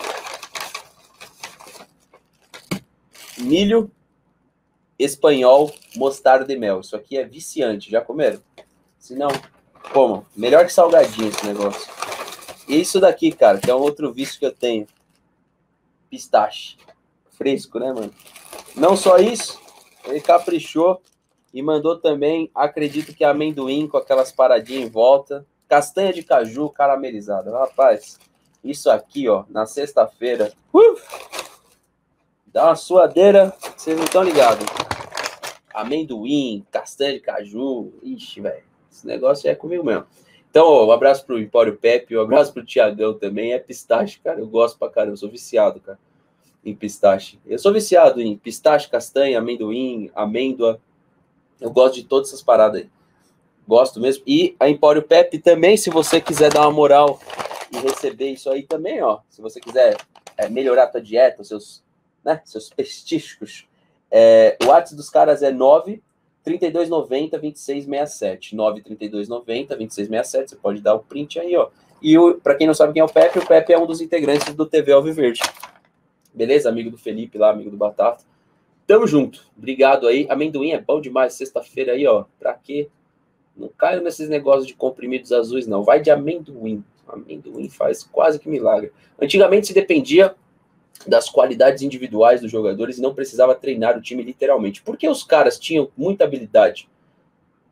milho espanhol, mostarda e mel. Isso aqui é viciante. Já comeram? Se não, como? Melhor que salgadinho esse negócio. E isso daqui, cara, que é um outro vício que eu tenho. Pistache. Fresco, né, mano? Não só isso, ele caprichou e mandou também, acredito que amendoim com aquelas paradinhas em volta. Castanha de caju caramelizada. Rapaz, isso aqui, ó, na sexta-feira, uh, dá uma suadeira, vocês não estão ligados. Amendoim, castanha de caju, ixi, velho, esse negócio é comigo mesmo. Então, ó, um abraço pro Empório Pepe, um abraço pro Tiagão também, é pistache, cara, eu gosto pra caramba, eu sou viciado, cara, em pistache. Eu sou viciado em pistache, castanha, amendoim, amêndoa, eu gosto de todas essas paradas aí. Gosto mesmo. E a Empório Pepe também, se você quiser dar uma moral e receber isso aí também, ó. Se você quiser é, melhorar a tua dieta, os seus, né, seus pestísticos, é, o WhatsApp dos caras é nove trinta e dois noventa, vinte e seis sessenta e sete. nove trinta e dois noventa, vinte e seis sessenta e sete. Você pode dar o print aí, ó. E para quem não sabe quem é o Pepe, o Pepe é um dos integrantes do T V Alviverde. Beleza? Amigo do Felipe lá, amigo do Batata. Tamo junto. Obrigado aí. Amendoim é bom demais. Sexta-feira aí, ó. Pra quê? Não caio nesses negócios de comprimidos azuis, não. Vai de amendoim. Amendoim faz quase que milagre. Antigamente se dependia das qualidades individuais dos jogadores e não precisava treinar o time literalmente. Porque os caras tinham muita habilidade.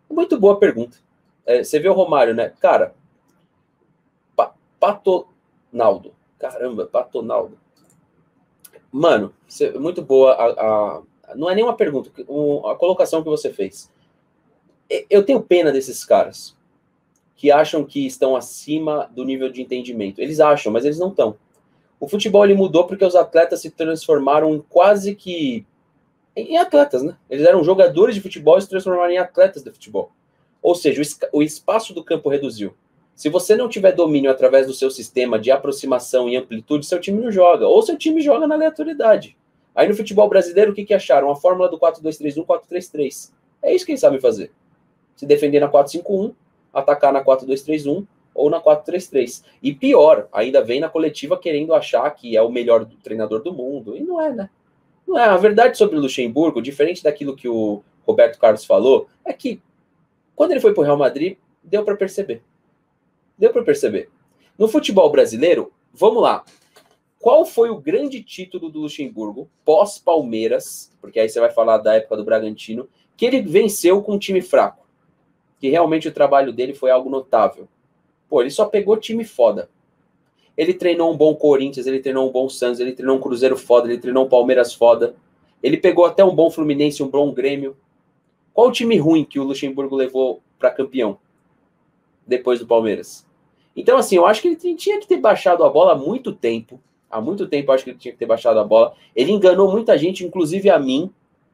Muito boa pergunta. É, você vê o Romário, né? Cara, pa Patonaldo. Caramba, Patonaldo. Mano, você, muito boa a, a... Não é nenhuma pergunta, a colocação que você fez. Eu tenho pena desses caras que acham que estão acima do nível de entendimento. Eles acham, mas eles não estão. O futebol ele mudou porque os atletas se transformaram em quase que... em atletas, né? Eles eram jogadores de futebol e se transformaram em atletas de futebol. Ou seja, o espaço do campo reduziu. Se você não tiver domínio através do seu sistema de aproximação e amplitude, seu time não joga. Ou seu time joga na aleatoriedade. Aí no futebol brasileiro, o que, que acharam? A fórmula do quatro dois três um, quatro três três. É isso que eles sabem fazer. Se defender na quatro cinco um, atacar na quatro dois três um ou na quatro três três. E pior, ainda vem na coletiva querendo achar que é o melhor treinador do mundo. E não é, né? Não é. A verdade sobre o Luxemburgo, diferente daquilo que o Roberto Carlos falou, é que quando ele foi para o Real Madrid, deu para perceber. Deu para perceber. No futebol brasileiro, vamos lá. Qual foi o grande título do Luxemburgo, pós-Palmeiras, porque aí você vai falar da época do Bragantino, que ele venceu com um time fraco? Que realmente o trabalho dele foi algo notável. Pô, ele só pegou time foda. Ele treinou um bom Corinthians, ele treinou um bom Santos, ele treinou um Cruzeiro foda, ele treinou um Palmeiras foda. Ele pegou até um bom Fluminense, um bom Grêmio. Qual o time ruim que o Luxemburgo levou para campeão depois do Palmeiras? Então, assim, eu acho que ele tinha que ter baixado a bola há muito tempo. Há muito tempo eu acho que ele tinha que ter baixado a bola. Ele enganou muita gente, inclusive a mim.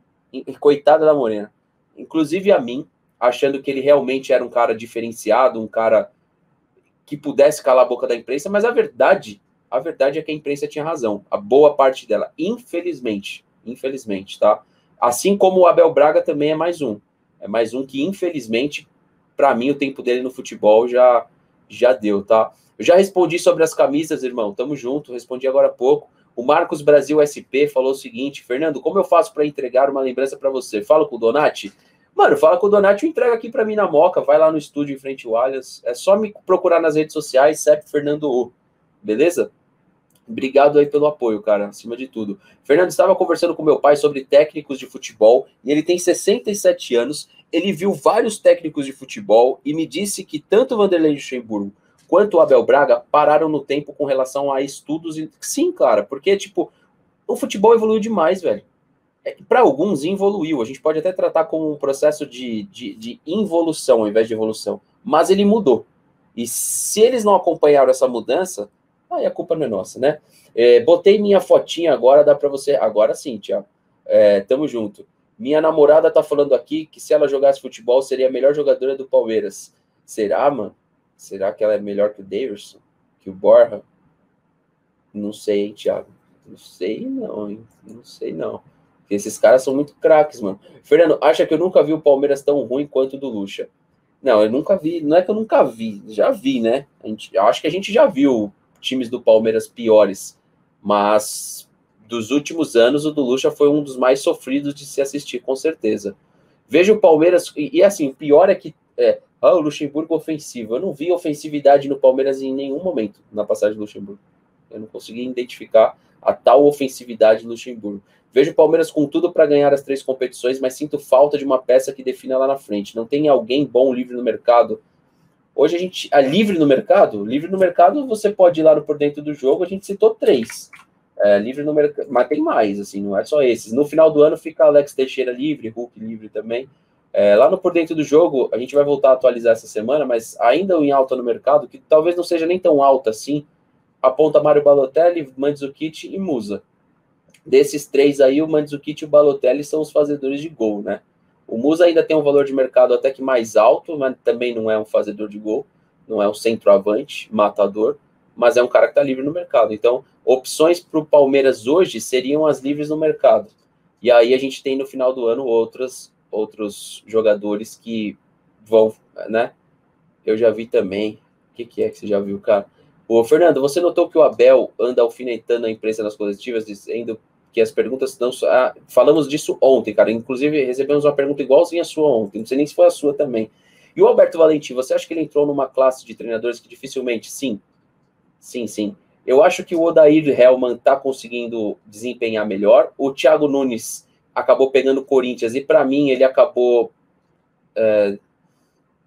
Coitada da Morena. Inclusive a mim, achando que ele realmente era um cara diferenciado, um cara que pudesse calar a boca da imprensa, mas a verdade, a verdade é que a imprensa tinha razão. A boa parte dela, infelizmente, infelizmente, tá? Assim como o Abel Braga também é mais um. É mais um que, infelizmente, para mim, o tempo dele no futebol já, já deu, tá? Eu já respondi sobre as camisas, irmão. Tamo junto, respondi agora há pouco. O Marcos Brasil S P falou o seguinte: Fernando, como eu faço para entregar uma lembrança para você? Falo com o Donati? Mano, fala com o Donati, eu entrego aqui para mim na Moca. Vai lá no estúdio em frente ao Allianz. É só me procurar nas redes sociais, C E P Fernando O. Beleza? Obrigado aí pelo apoio, cara, acima de tudo. Fernando, estava conversando com meu pai sobre técnicos de futebol e ele tem sessenta e sete anos. Ele viu vários técnicos de futebol e me disse que tanto o Vanderlei Luxemburgo quanto o Abel Braga pararam no tempo com relação a estudos. E... Sim, cara, porque, tipo, o futebol evoluiu demais, velho. É, para alguns, evoluiu. A gente pode até tratar como um processo de, de, de involução ao invés de evolução. Mas ele mudou. E se eles não acompanharam essa mudança, aí a culpa não é nossa, né? É, botei minha fotinha agora, dá para você... Agora sim, Tiago. É, tamo junto. Minha namorada tá falando aqui que se ela jogasse futebol, seria a melhor jogadora do Palmeiras. Será, mano? Será que ela é melhor que o Davidson? Que o Borja? Não sei, hein, Thiago? Não sei não, hein? Não sei não. Porque esses caras são muito craques, mano. Fernando, acha que eu nunca vi o Palmeiras tão ruim quanto o do Lucha? Não, eu nunca vi. Não é que eu nunca vi. Já vi, né? A gente, eu acho que a gente já viu times do Palmeiras piores. Mas dos últimos anos, o do Lucha foi um dos mais sofridos de se assistir, com certeza. Veja o Palmeiras... E, e assim, o pior é que... É, ah, o Luxemburgo ofensivo. Eu não vi ofensividade no Palmeiras em nenhum momento na passagem do Luxemburgo. Eu não consegui identificar a tal ofensividade do Luxemburgo. Vejo o Palmeiras com tudo para ganhar as três competições, mas sinto falta de uma peça que defina lá na frente. Não tem alguém bom livre no mercado. Hoje a gente... A livre no mercado? Livre no mercado você pode ir lá no Por Dentro do Jogo, a gente citou três. É, livre no mercado, mas tem mais, assim, não é só esses. No final do ano fica Alex Teixeira livre, Hulk livre também. É, lá no Por Dentro do Jogo, a gente vai voltar a atualizar essa semana, mas ainda em alta no mercado, que talvez não seja nem tão alta assim, aponta Mário Balotelli, Mandzukic e Musa. Desses três aí, o Mandzukic e o Balotelli são os fazedores de gol, né? O Musa ainda tem um valor de mercado até que mais alto, mas também não é um fazedor de gol, não é um centroavante, matador, mas é um cara que está livre no mercado. Então, opções para o Palmeiras hoje seriam as livres no mercado. E aí a gente tem no final do ano outras... outros jogadores que vão, né? Eu já vi também. O que, que é que você já viu, cara? Ô, Fernando, você notou que o Abel anda alfinetando a imprensa nas coletivas, dizendo que as perguntas não... Ah, falamos disso ontem, cara. Inclusive, recebemos uma pergunta igualzinha a sua ontem. Não sei nem se foi a sua também. E o Alberto Valentim, você acha que ele entrou numa classe de treinadores que dificilmente... Sim. Sim, sim. Eu acho que o Odair Hellmann tá conseguindo desempenhar melhor. O Thiago Nunes... acabou pegando o Corinthians, e para mim ele acabou é,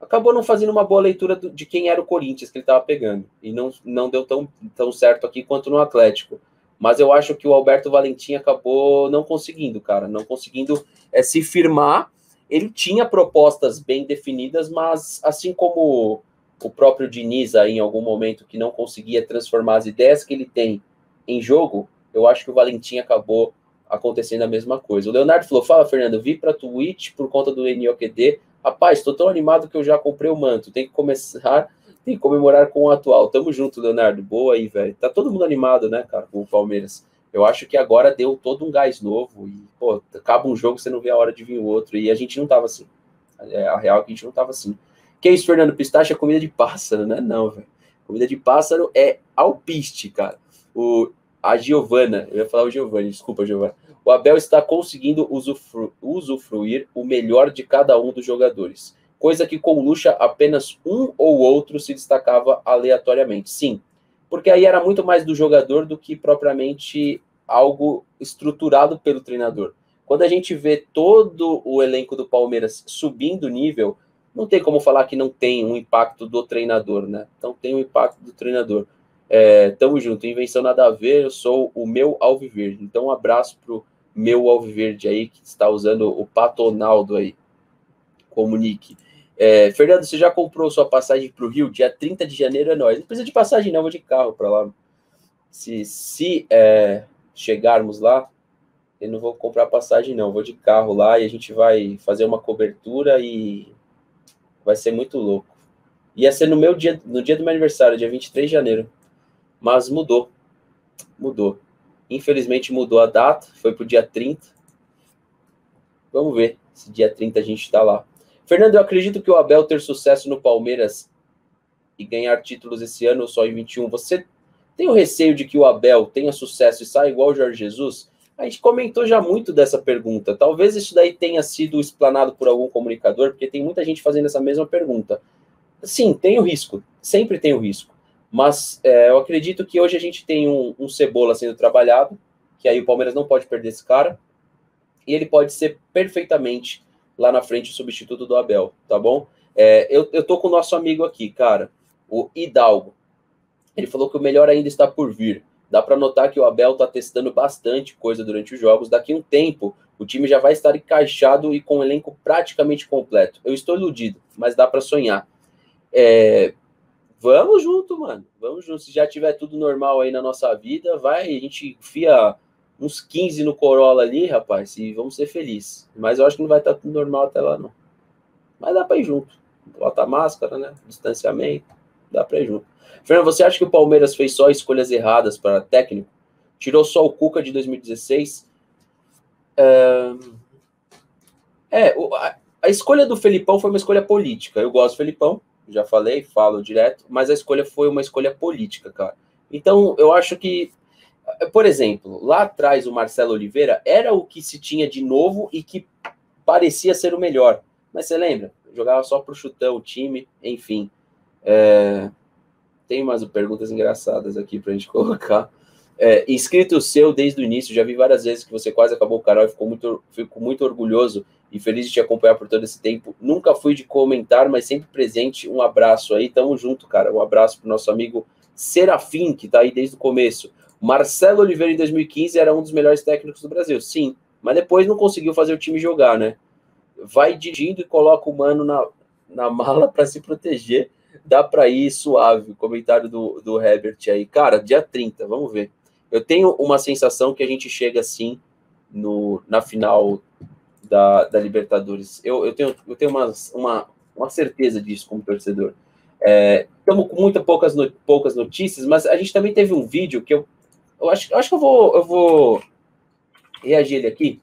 acabou não fazendo uma boa leitura do, de quem era o Corinthians que ele estava pegando. E não, não deu tão, tão certo aqui quanto no Atlético. Mas eu acho que o Alberto Valentim acabou não conseguindo, cara. Não conseguindo é, se firmar. Ele tinha propostas bem definidas, mas assim como o próprio Diniz aí, em algum momento que não conseguia transformar as ideias que ele tem em jogo, eu acho que o Valentim acabou acontecendo a mesma coisa. O Leonardo falou, fala, Fernando, vi para Twitch por conta do N O Q D. Rapaz, estou tão animado que eu já comprei o manto. Tem que começar, tem que comemorar com o atual. Tamo junto, Leonardo. Boa aí, velho. Tá todo mundo animado, né, cara, com o Palmeiras. Eu acho que agora deu todo um gás novo. E, pô, acaba um jogo, você não vê a hora de vir o outro. E a gente não tava assim. A real é que a gente não tava assim. Que isso, Fernando? Pistache é comida de pássaro, né? Não, velho. Comida de pássaro é alpiste, cara. O, a Giovana, eu ia falar o Giovanni, desculpa, Giovana. O Abel está conseguindo usufru, usufruir o melhor de cada um dos jogadores. Coisa que com o Lucha apenas um ou outro se destacava aleatoriamente. Sim, porque aí era muito mais do jogador do que propriamente algo estruturado pelo treinador. Quando a gente vê todo o elenco do Palmeiras subindo o nível, não tem como falar que não tem um impacto do treinador, né? Então tem um impacto do treinador. É, tamo junto, invenção nada a ver, eu sou o meu Alviverde. Então um abraço pro meu Alviverde aí, que está usando o Patonaldo aí, como nick. É, Fernando, você já comprou sua passagem pro Rio? Dia trinta de janeiro é nóis. Não precisa de passagem não, vou de carro para lá. Se, se é, chegarmos lá, eu não vou comprar passagem não, vou de carro lá e a gente vai fazer uma cobertura e vai ser muito louco. Ia ser no meu dia, no dia do meu aniversário, dia vinte e três de janeiro. Mas mudou. Mudou. Infelizmente mudou a data, foi pro dia trinta. Vamos ver se dia trinta a gente está lá. Fernando, eu acredito que o Abel ter sucesso no Palmeiras e ganhar títulos esse ano ou só em vinte e um, você tem o receio de que o Abel tenha sucesso e saia igual o Jorge Jesus? A gente comentou já muito dessa pergunta. Talvez isso daí tenha sido explanado por algum comunicador, porque tem muita gente fazendo essa mesma pergunta. Sim, tem o risco. Sempre tem o risco. Mas é, eu acredito que hoje a gente tem um, um Cebola sendo trabalhado, que aí o Palmeiras não pode perder esse cara, e ele pode ser perfeitamente lá na frente o substituto do Abel, tá bom? É, eu, eu tô com o nosso amigo aqui, cara, o Hidalgo. Ele falou que o melhor ainda está por vir. Dá para notar que o Abel tá testando bastante coisa durante os jogos. Daqui a um tempo, o time já vai estar encaixado e com o elenco praticamente completo. Eu estou iludido, mas dá para sonhar. É... Vamos junto, mano. Vamos junto. Se já tiver tudo normal aí na nossa vida, vai, a gente enfia uns quinze no Corolla ali, rapaz, e vamos ser felizes. Mas eu acho que não vai estar tudo normal até lá, não. Mas dá pra ir junto. Bota a máscara, né? Distanciamento. Dá pra ir junto. Fernando, você acha que o Palmeiras fez só escolhas erradas para técnico? Tirou só o Cuca de dois mil e dezesseis? É, é a, a escolha do Felipão foi uma escolha política. Eu gosto do Felipão, já falei, falo direto, mas a escolha foi uma escolha política, cara. Então, eu acho que, por exemplo, lá atrás o Marcelo Oliveira era o que se tinha de novo e que parecia ser o melhor. Mas você lembra? Jogava só pro chutão o time, enfim. É... Tem umas perguntas engraçadas aqui pra gente colocar. É, inscrito seu desde o início, já vi várias vezes que você quase acabou o canal e ficou muito, fico muito orgulhoso e feliz de te acompanhar por todo esse tempo. Nunca fui de comentar, mas sempre presente. Um abraço aí, tamo junto, cara. Um abraço pro nosso amigo Serafim, que tá aí desde o começo. Marcelo Oliveira, em dois mil e quinze, era um dos melhores técnicos do Brasil, sim, mas depois não conseguiu fazer o time jogar, né? Vai dirigindo e coloca o mano na, na mala para se proteger. Dá para ir suave. Comentário do, do Herbert aí. Cara, dia trinta, vamos ver. Eu tenho uma sensação que a gente chega assim no, na final da, da Libertadores. Eu, eu tenho, eu tenho uma, uma, uma certeza disso como torcedor. Estamos é, com muitas poucas, no, poucas notícias, mas a gente também teve um vídeo que eu, eu, acho, eu acho que eu vou, eu vou reagir ele aqui,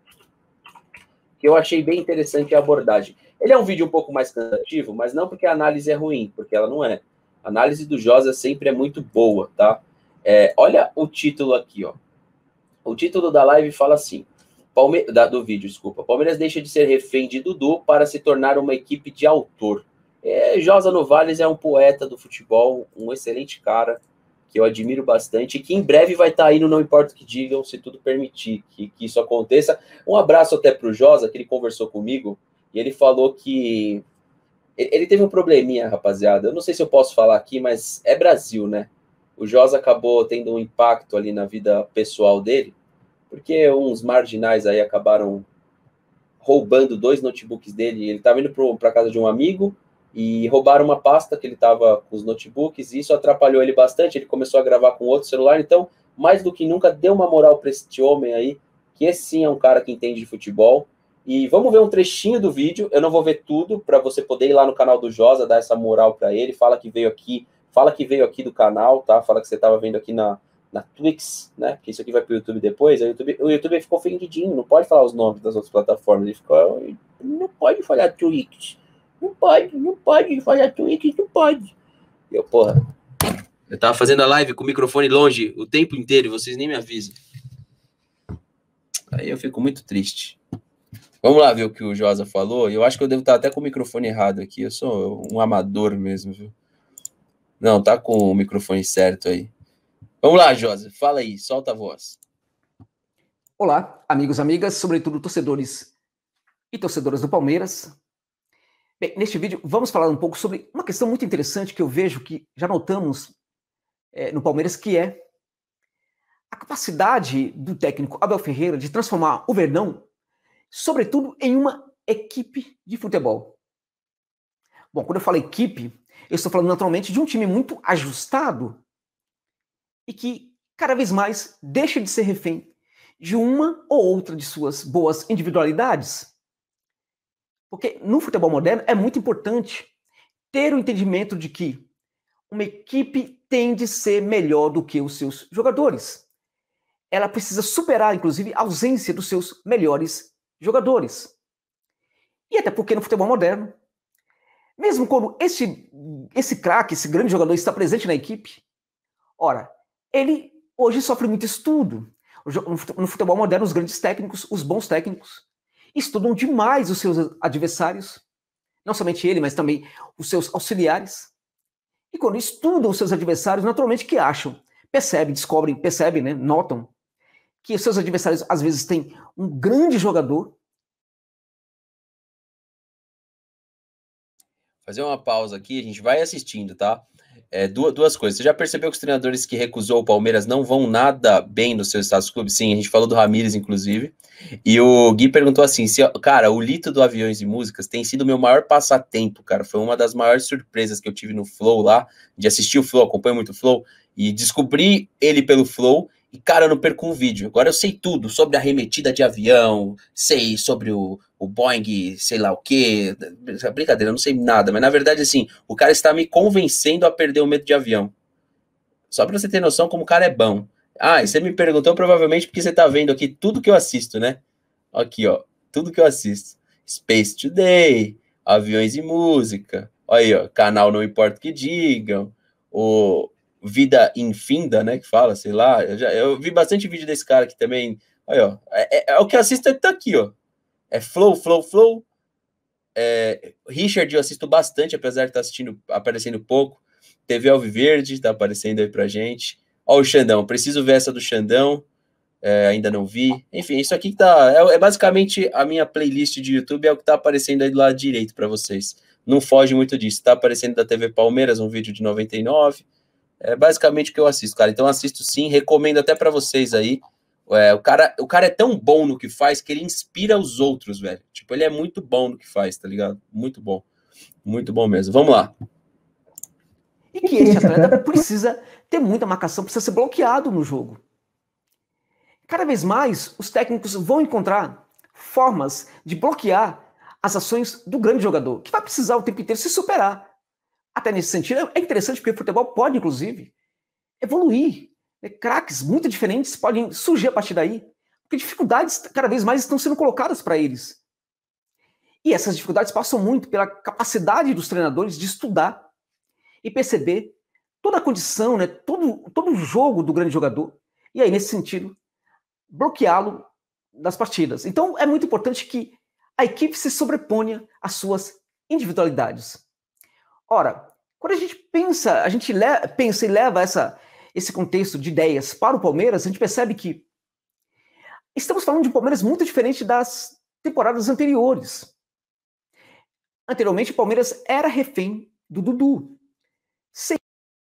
que eu achei bem interessante a abordagem. Ele é um vídeo um pouco mais cansativo, mas não porque a análise é ruim, porque ela não é. A análise do Josa sempre é muito boa, tá? É, olha o título aqui, ó. O título da live fala assim, Palme... da, do vídeo, desculpa. Palmeiras deixa de ser refém de Dudu para se tornar uma equipe de autor. É, Josa Novales é um poeta do futebol, um excelente cara, que eu admiro bastante, e que em breve vai estar aí no Não Importa o que Digam, se tudo permitir que, que isso aconteça. Um abraço até para o Josa, que ele conversou comigo, e ele falou que Ele, ele teve um probleminha, rapaziada. Eu não sei se eu posso falar aqui, mas é Brasil, né? O Josa acabou tendo um impacto ali na vida pessoal dele, porque uns marginais aí acabaram roubando dois notebooks dele. Ele estava indo para casa de um amigo e roubaram uma pasta que ele estava com os notebooks, e isso atrapalhou ele bastante. Ele começou a gravar com outro celular, então, mais do que nunca, deu uma moral para este homem aí, que esse sim é um cara que entende de futebol. E vamos ver um trechinho do vídeo. Eu não vou ver tudo, para você poder ir lá no canal do Josa, dar essa moral para ele. Fala que veio aqui, fala que veio aqui do canal, tá? Fala que você estava vendo aqui na, na Twix, né? Que isso aqui vai para o YouTube depois. O YouTube, o YouTube ficou ofendidinho, não pode falar os nomes das outras plataformas. Ele ficou, não pode falar Twix. Não pode, não pode falar Twix, não pode. E eu, porra, eu tava fazendo a live com o microfone longe o tempo inteiro e vocês nem me avisam. Aí eu fico muito triste. Vamos lá ver o que o Josa falou. Eu acho que eu devo estar até com o microfone errado aqui. Eu sou um amador mesmo, viu? Não, tá com o microfone certo aí. Vamos lá, Josa. Fala aí, solta a voz. Olá, amigos, amigas, sobretudo torcedores e torcedoras do Palmeiras. Bem, neste vídeo vamos falar um pouco sobre uma questão muito interessante que eu vejo que já notamos é, no Palmeiras, que é a capacidade do técnico Abel Ferreira de transformar o Verdão, sobretudo, em uma equipe de futebol. Bom, quando eu falo equipe, eu estou falando naturalmente de um time muito ajustado e que cada vez mais deixa de ser refém de uma ou outra de suas boas individualidades. Porque no futebol moderno é muito importante ter o entendimento de que uma equipe tem de ser melhor do que os seus jogadores. Ela precisa superar, inclusive, a ausência dos seus melhores jogadores. E até porque no futebol moderno, mesmo quando esse, esse craque, esse grande jogador está presente na equipe, ora, ele hoje sofre muito estudo. No futebol moderno, os grandes técnicos, os bons técnicos, estudam demais os seus adversários, não somente ele, mas também os seus auxiliares. E quando estudam os seus adversários, naturalmente que acham, percebem, descobrem, percebem, né, notam que os seus adversários às vezes têm um grande jogador. Fazer uma pausa aqui, a gente vai assistindo, tá? É, duas, duas coisas. Você já percebeu que os treinadores que recusou o Palmeiras não vão nada bem no seu status clube? Sim, a gente falou do Ramires, inclusive. E o Gui perguntou assim, se, cara, o Lito do Aviões e Músicas tem sido o meu maior passatempo, cara. Foi uma das maiores surpresas que eu tive no Flow lá, de assistir o Flow, acompanho muito o Flow, e descobri ele pelo Flow. E, cara, eu não perco um vídeo. Agora eu sei tudo sobre a arremetida de avião, sei sobre o, o Boeing, sei lá o quê. Brincadeira, eu não sei nada. Mas, na verdade, assim, o cara está me convencendo a perder o medo de avião. Só pra você ter noção como o cara é bom. Ah, e você me perguntou provavelmente porque você tá vendo aqui tudo que eu assisto, né? Aqui, ó. Tudo que eu assisto. Space Today, Aviões e Música. Olha aí, ó. Canal Não Importa o que Digam. O... Vida Infinda, né, que fala, sei lá, eu, já, eu vi bastante vídeo desse cara aqui também, olha, ó, é, é, é o que eu assisto, tá aqui, ó, é Flow, Flow, Flow, é, Richard eu assisto bastante, apesar de estar assistindo, aparecendo pouco, T V Alviverde, tá aparecendo aí pra gente, ó o Xandão, preciso ver essa do Xandão, é, ainda não vi, enfim, isso aqui que tá, é, é basicamente a minha playlist de YouTube, é o que tá aparecendo aí do lado direito pra vocês, não foge muito disso, tá aparecendo da T V Palmeiras, um vídeo de noventa e nove, é basicamente o que eu assisto, cara. Então assisto sim, recomendo até pra vocês aí. É, o, cara, o cara é tão bom no que faz que ele inspira os outros, velho. Tipo, ele é muito bom no que faz, tá ligado? Muito bom. Muito bom mesmo. Vamos lá. E que esse atleta precisa ter muita marcação, precisa ser bloqueado no jogo. Cada vez mais, os técnicos vão encontrar formas de bloquear as ações do grande jogador, que vai precisar o tempo inteiro se superar. Até nesse sentido, é interessante porque o futebol pode, inclusive, evoluir. Né? Craques muito diferentes podem surgir a partir daí, porque dificuldades cada vez mais estão sendo colocadas para eles. E essas dificuldades passam muito pela capacidade dos treinadores de estudar e perceber toda a condição, né? todo, todo o jogo do grande jogador, e aí, nesse sentido, bloqueá-lo das partidas. Então, é muito importante que a equipe se sobreponha às suas individualidades. Ora, quando a gente pensa, a gente le- pensa e leva essa, esse contexto de ideias para o Palmeiras, a gente percebe que estamos falando de um Palmeiras muito diferente das temporadas anteriores. anteriormente o Palmeiras era refém do Dudu. Sem...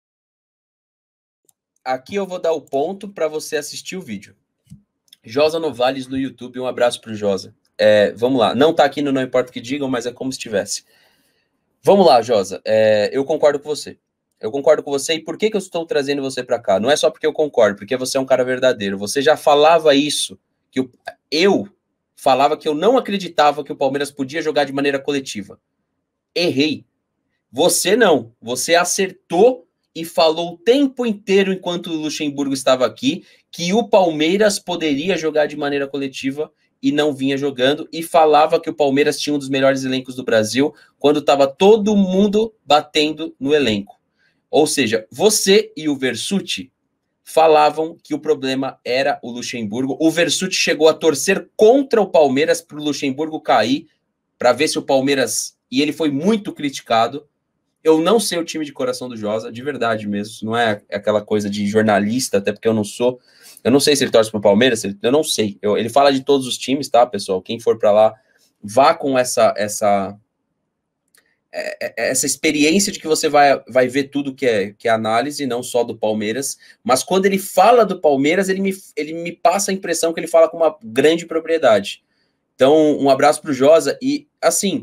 Aqui eu vou dar o ponto para você assistir o vídeo. Josa Novales no YouTube, um abraço pro Josa. É, vamos lá, não tá aqui no Não Importa o Que Digam, mas é como se tivesse. Vamos lá, Josa, é, eu concordo com você. Eu concordo com você, e por que que eu estou trazendo você para cá? Não é só porque eu concordo, porque você é um cara verdadeiro. Você já falava isso, que eu, eu falava que eu não acreditava que o Palmeiras podia jogar de maneira coletiva. Errei. Você não. Você acertou e falou o tempo inteiro, enquanto o Luxemburgo estava aqui, que o Palmeiras poderia jogar de maneira coletiva e não vinha jogando, e falava que o Palmeiras tinha um dos melhores elencos do Brasil, quando estava todo mundo batendo no elenco. Ou seja, você e o Versucci falavam que o problema era o Luxemburgo. O Versucci chegou a torcer contra o Palmeiras para o Luxemburgo cair, para ver se o Palmeiras... E ele foi muito criticado. Eu não sei o time de coração do Josa, de verdade mesmo. Não é aquela coisa de jornalista, até porque eu não sou. Eu não sei se ele torce para o Palmeiras, eu não sei. Eu, ele fala de todos os times, tá, pessoal? Quem for para lá, vá com essa... essa essa experiência de que você vai, vai ver tudo que é, que é análise, não só do Palmeiras, mas quando ele fala do Palmeiras, ele me, ele me passa a impressão que ele fala com uma grande propriedade. Então, um abraço pro Josa, e assim,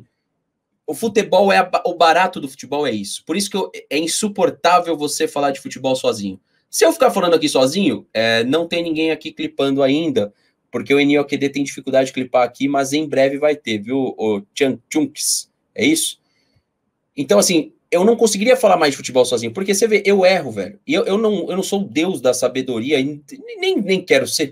o futebol é, a, o barato do futebol é isso, por isso que eu, é insuportável você falar de futebol sozinho. Se eu ficar falando aqui sozinho, é, não tem ninguém aqui clipando ainda, porque o N I O Q D tem dificuldade de clipar aqui, mas em breve vai ter, viu, o Chunks, é isso? Então, assim, eu não conseguiria falar mais de futebol sozinho, porque você vê, eu erro, velho. E eu, eu, não, eu não sou o deus da sabedoria, nem, nem quero ser.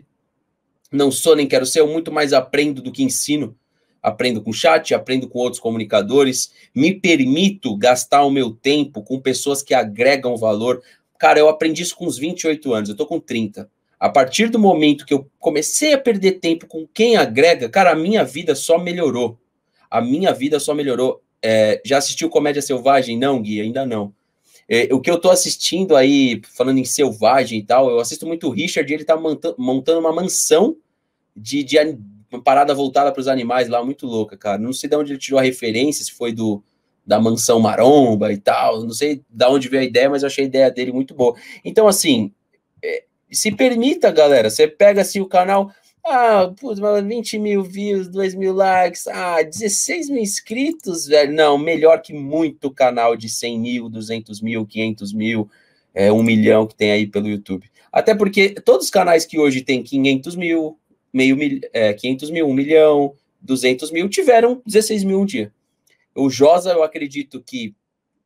Não sou, nem quero ser. Eu muito mais aprendo do que ensino. Aprendo com chat, aprendo com outros comunicadores. Me permito gastar o meu tempo com pessoas que agregam valor. Cara, eu aprendi isso com uns vinte e oito anos, eu tô com trinta. A partir do momento que eu comecei a perder tempo com quem agrega, cara, a minha vida só melhorou. A minha vida só melhorou. É, já assistiu Comédia Selvagem? Não, Gui, ainda não. É, o que eu tô assistindo aí, falando em selvagem e tal, eu assisto muito o Richard, ele tá montando, montando uma mansão de, de uma parada voltada para os animais lá, muito louca, cara. Não sei de onde ele tirou a referência, se foi do, da Mansão Maromba e tal, não sei de onde veio a ideia, mas eu achei a ideia dele muito boa. Então, assim, é, se permita, galera, você pega assim o canal... Ah, putz, vinte mil views, dois mil likes, ah, dezesseis mil inscritos, velho. Não, melhor que muito canal de cem mil, duzentos mil, quinhentos mil, é, um milhão que tem aí pelo YouTube. Até porque todos os canais que hoje tem quinhentos mil, meio mil, é, quinhentos mil, um milhão, duzentos mil, tiveram dezesseis mil um dia. O Josa, eu acredito que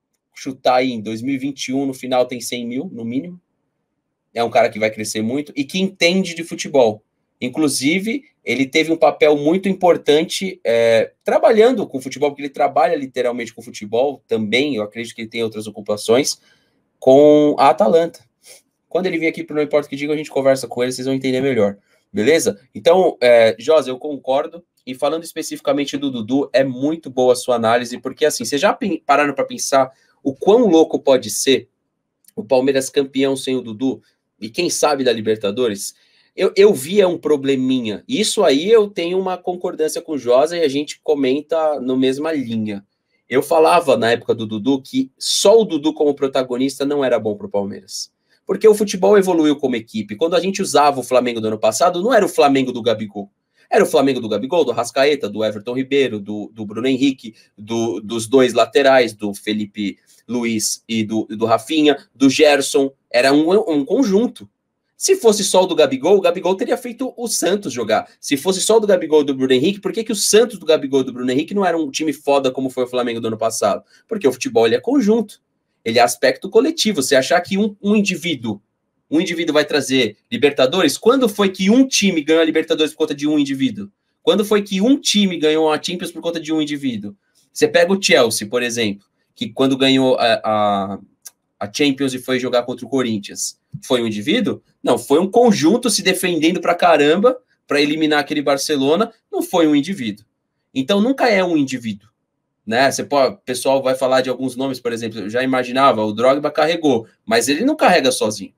chutar aí em dois mil e vinte e um, no final tem cem mil, no mínimo. É um cara que vai crescer muito e que entende de futebol. Inclusive, ele teve um papel muito importante é, trabalhando com futebol, porque ele trabalha literalmente com futebol também, eu acredito que ele tem outras ocupações, com a Atalanta. Quando ele vir aqui para Não Importa o Que Diga, a gente conversa com ele, vocês vão entender melhor, beleza? Então, é, Josa, eu concordo, e falando especificamente do Dudu, é muito boa a sua análise, porque assim, vocês já pararam para pensar o quão louco pode ser o Palmeiras campeão sem o Dudu, e quem sabe da Libertadores? Eu, eu via um probleminha. Isso aí eu tenho uma concordância com o Josa e a gente comenta na mesma linha. Eu falava na época do Dudu que só o Dudu como protagonista não era bom para o Palmeiras. Porque o futebol evoluiu como equipe. Quando a gente usava o Flamengo do ano passado, não era o Flamengo do Gabigol. Era o Flamengo do Gabigol, do Arrascaeta, do Everton Ribeiro, do, do Bruno Henrique, do, dos dois laterais, do Felipe Luiz e do, do Rafinha, do Gerson. Era um, um conjunto. Se fosse só o do Gabigol, o Gabigol teria feito o Santos jogar. Se fosse só o do Gabigol e do Bruno Henrique, por que, que o Santos do Gabigol e do Bruno Henrique não era um time foda como foi o Flamengo do ano passado? Porque o futebol ele é conjunto. Ele é aspecto coletivo. Você achar que um, um indivíduo, um indivíduo vai trazer Libertadores, quando foi que um time ganhou a Libertadores por conta de um indivíduo? Quando foi que um time ganhou a Champions por conta de um indivíduo? Você pega o Chelsea, por exemplo, que quando ganhou a, a, a Champions e foi jogar contra o Corinthians, foi um indivíduo? Não, foi um conjunto se defendendo pra caramba para eliminar aquele Barcelona, não foi um indivíduo. Então nunca é um indivíduo, né? Você pode, o pessoal vai falar de alguns nomes, por exemplo, eu já imaginava, o Drogba carregou, mas ele não carrega sozinho.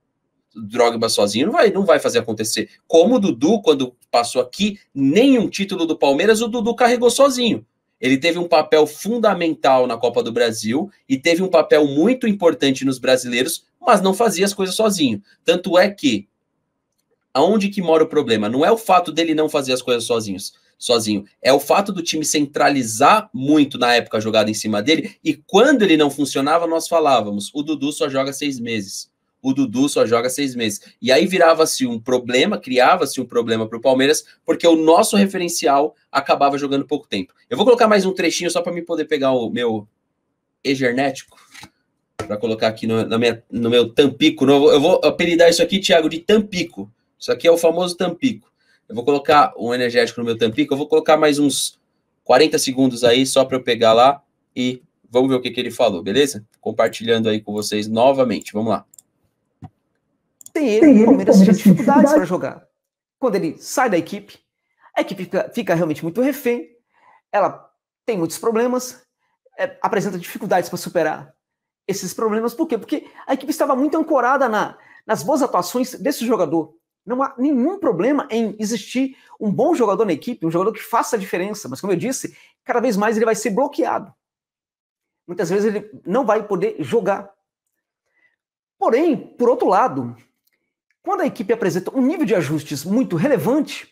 O Drogba sozinho não vai, não vai fazer acontecer. Como o Dudu, quando passou aqui, nenhum título do Palmeiras o Dudu carregou sozinho. Ele teve um papel fundamental na Copa do Brasil e teve um papel muito importante nos brasileiros, mas não fazia as coisas sozinho. Tanto é que, aonde que mora o problema? Não é o fato dele não fazer as coisas sozinhos, sozinho. É o fato do time centralizar muito na época a jogada em cima dele, e quando ele não funcionava, nós falávamos, o Dudu só joga seis meses. O Dudu só joga seis meses. E aí virava-se um problema, criava-se um problema para o Palmeiras, porque o nosso referencial acabava jogando pouco tempo. Eu vou colocar mais um trechinho só para mim poder pegar o meu egernético, para colocar aqui no, na minha, no meu Tampico. No, eu vou apelidar isso aqui, Thiago, de Tampico. Isso aqui é o famoso Tampico. Eu vou colocar um energético no meu Tampico, eu vou colocar mais uns quarenta segundos aí, só para eu pegar lá, e vamos ver o que, que ele falou, beleza? Compartilhando aí com vocês novamente, vamos lá. Tem ele, o Palmeiras tinha dificuldades para jogar. Quando ele sai da equipe, a equipe fica, fica realmente muito refém, ela tem muitos problemas, é, apresenta dificuldades para superar esses problemas. Por quê? Porque a equipe estava muito ancorada na, nas boas atuações desse jogador. Não há nenhum problema em existir um bom jogador na equipe, um jogador que faça a diferença, mas como eu disse, cada vez mais ele vai ser bloqueado. Muitas vezes ele não vai poder jogar. Porém, por outro lado, quando a equipe apresenta um nível de ajustes muito relevante,